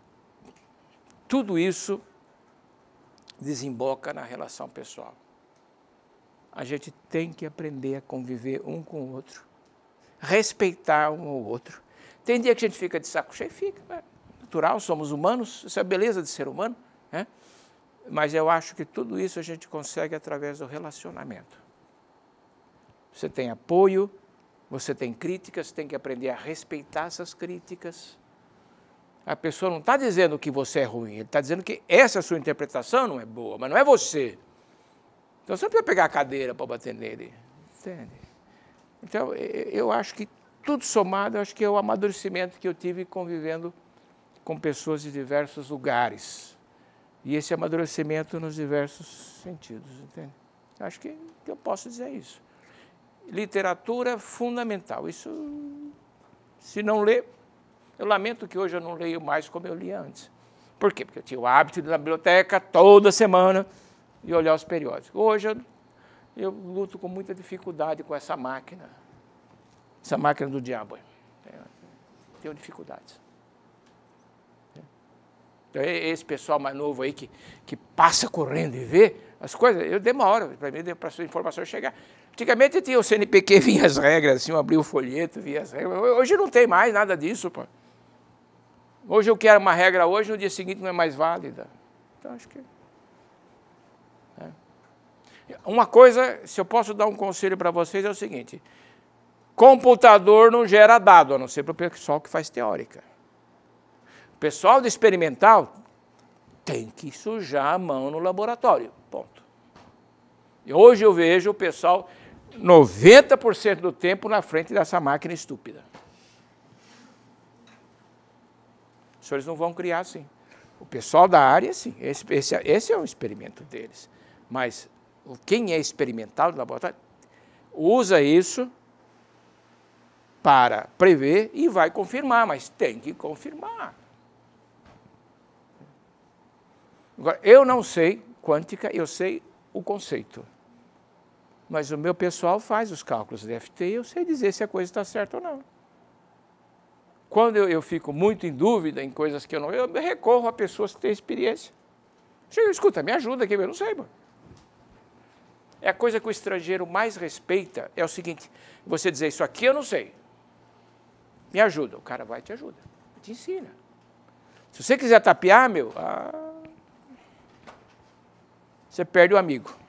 Speaker 1: Tudo isso desemboca na relação pessoal. A gente tem que aprender a conviver um com o outro, respeitar um ao outro. Tem dia que a gente fica de saco cheio, fica, é natural, somos humanos, isso é a beleza de ser humano, né? Mas eu acho que tudo isso a gente consegue através do relacionamento. Você tem apoio, você tem críticas, você tem que aprender a respeitar essas críticas. A pessoa não está dizendo que você é ruim, ele está dizendo que essa sua interpretação não é boa, mas não é você. Então você não precisa pegar a cadeira para bater nele, entende? Então eu acho que tudo somado, eu acho que é o amadurecimento que eu tive convivendo com pessoas de diversos lugares. E esse amadurecimento nos diversos sentidos, entende? Acho que eu posso dizer isso. Literatura fundamental. Isso, se não ler, eu lamento que hoje eu não leio mais como eu lia antes. Por quê? Porque eu tinha o hábito de ir na biblioteca toda semana e olhar os periódicos. Hoje eu luto com muita dificuldade com essa máquina do diabo. Tenho dificuldades. Então, esse pessoal mais novo aí que passa correndo e vê as coisas, eu demoro para a sua informação chegar. Antigamente tinha o CNPq, vinha as regras, assim, eu abria o folheto, via as regras. Hoje não tem mais nada disso, pô. Hoje eu quero uma regra hoje, no dia seguinte não é mais válida. Então, acho que... Uma coisa, se eu posso dar um conselho para vocês, é o seguinte: computador não gera dado, a não ser para o pessoal que faz teórica. O pessoal do experimental tem que sujar a mão no laboratório, ponto. E hoje eu vejo o pessoal 90% do tempo na frente dessa máquina estúpida. Os senhores não vão criar assim. O pessoal da área, sim, esse é o experimento deles. Mas quem é experimental do laboratório usa isso para prever e vai confirmar, mas tem que confirmar. Agora, eu não sei quântica, eu sei o conceito. Mas o meu pessoal faz os cálculos de FT e eu sei dizer se a coisa está certa ou não. Quando eu fico muito em dúvida em coisas que eu recorro a pessoas que têm experiência. Chega, escuta, me ajuda aqui, eu não sei, mano. É a coisa que o estrangeiro mais respeita, é o seguinte: você dizer isso aqui eu não sei, me ajuda, o cara vai e te ajuda, te ensina. Se você quiser tapear, você perde o amigo.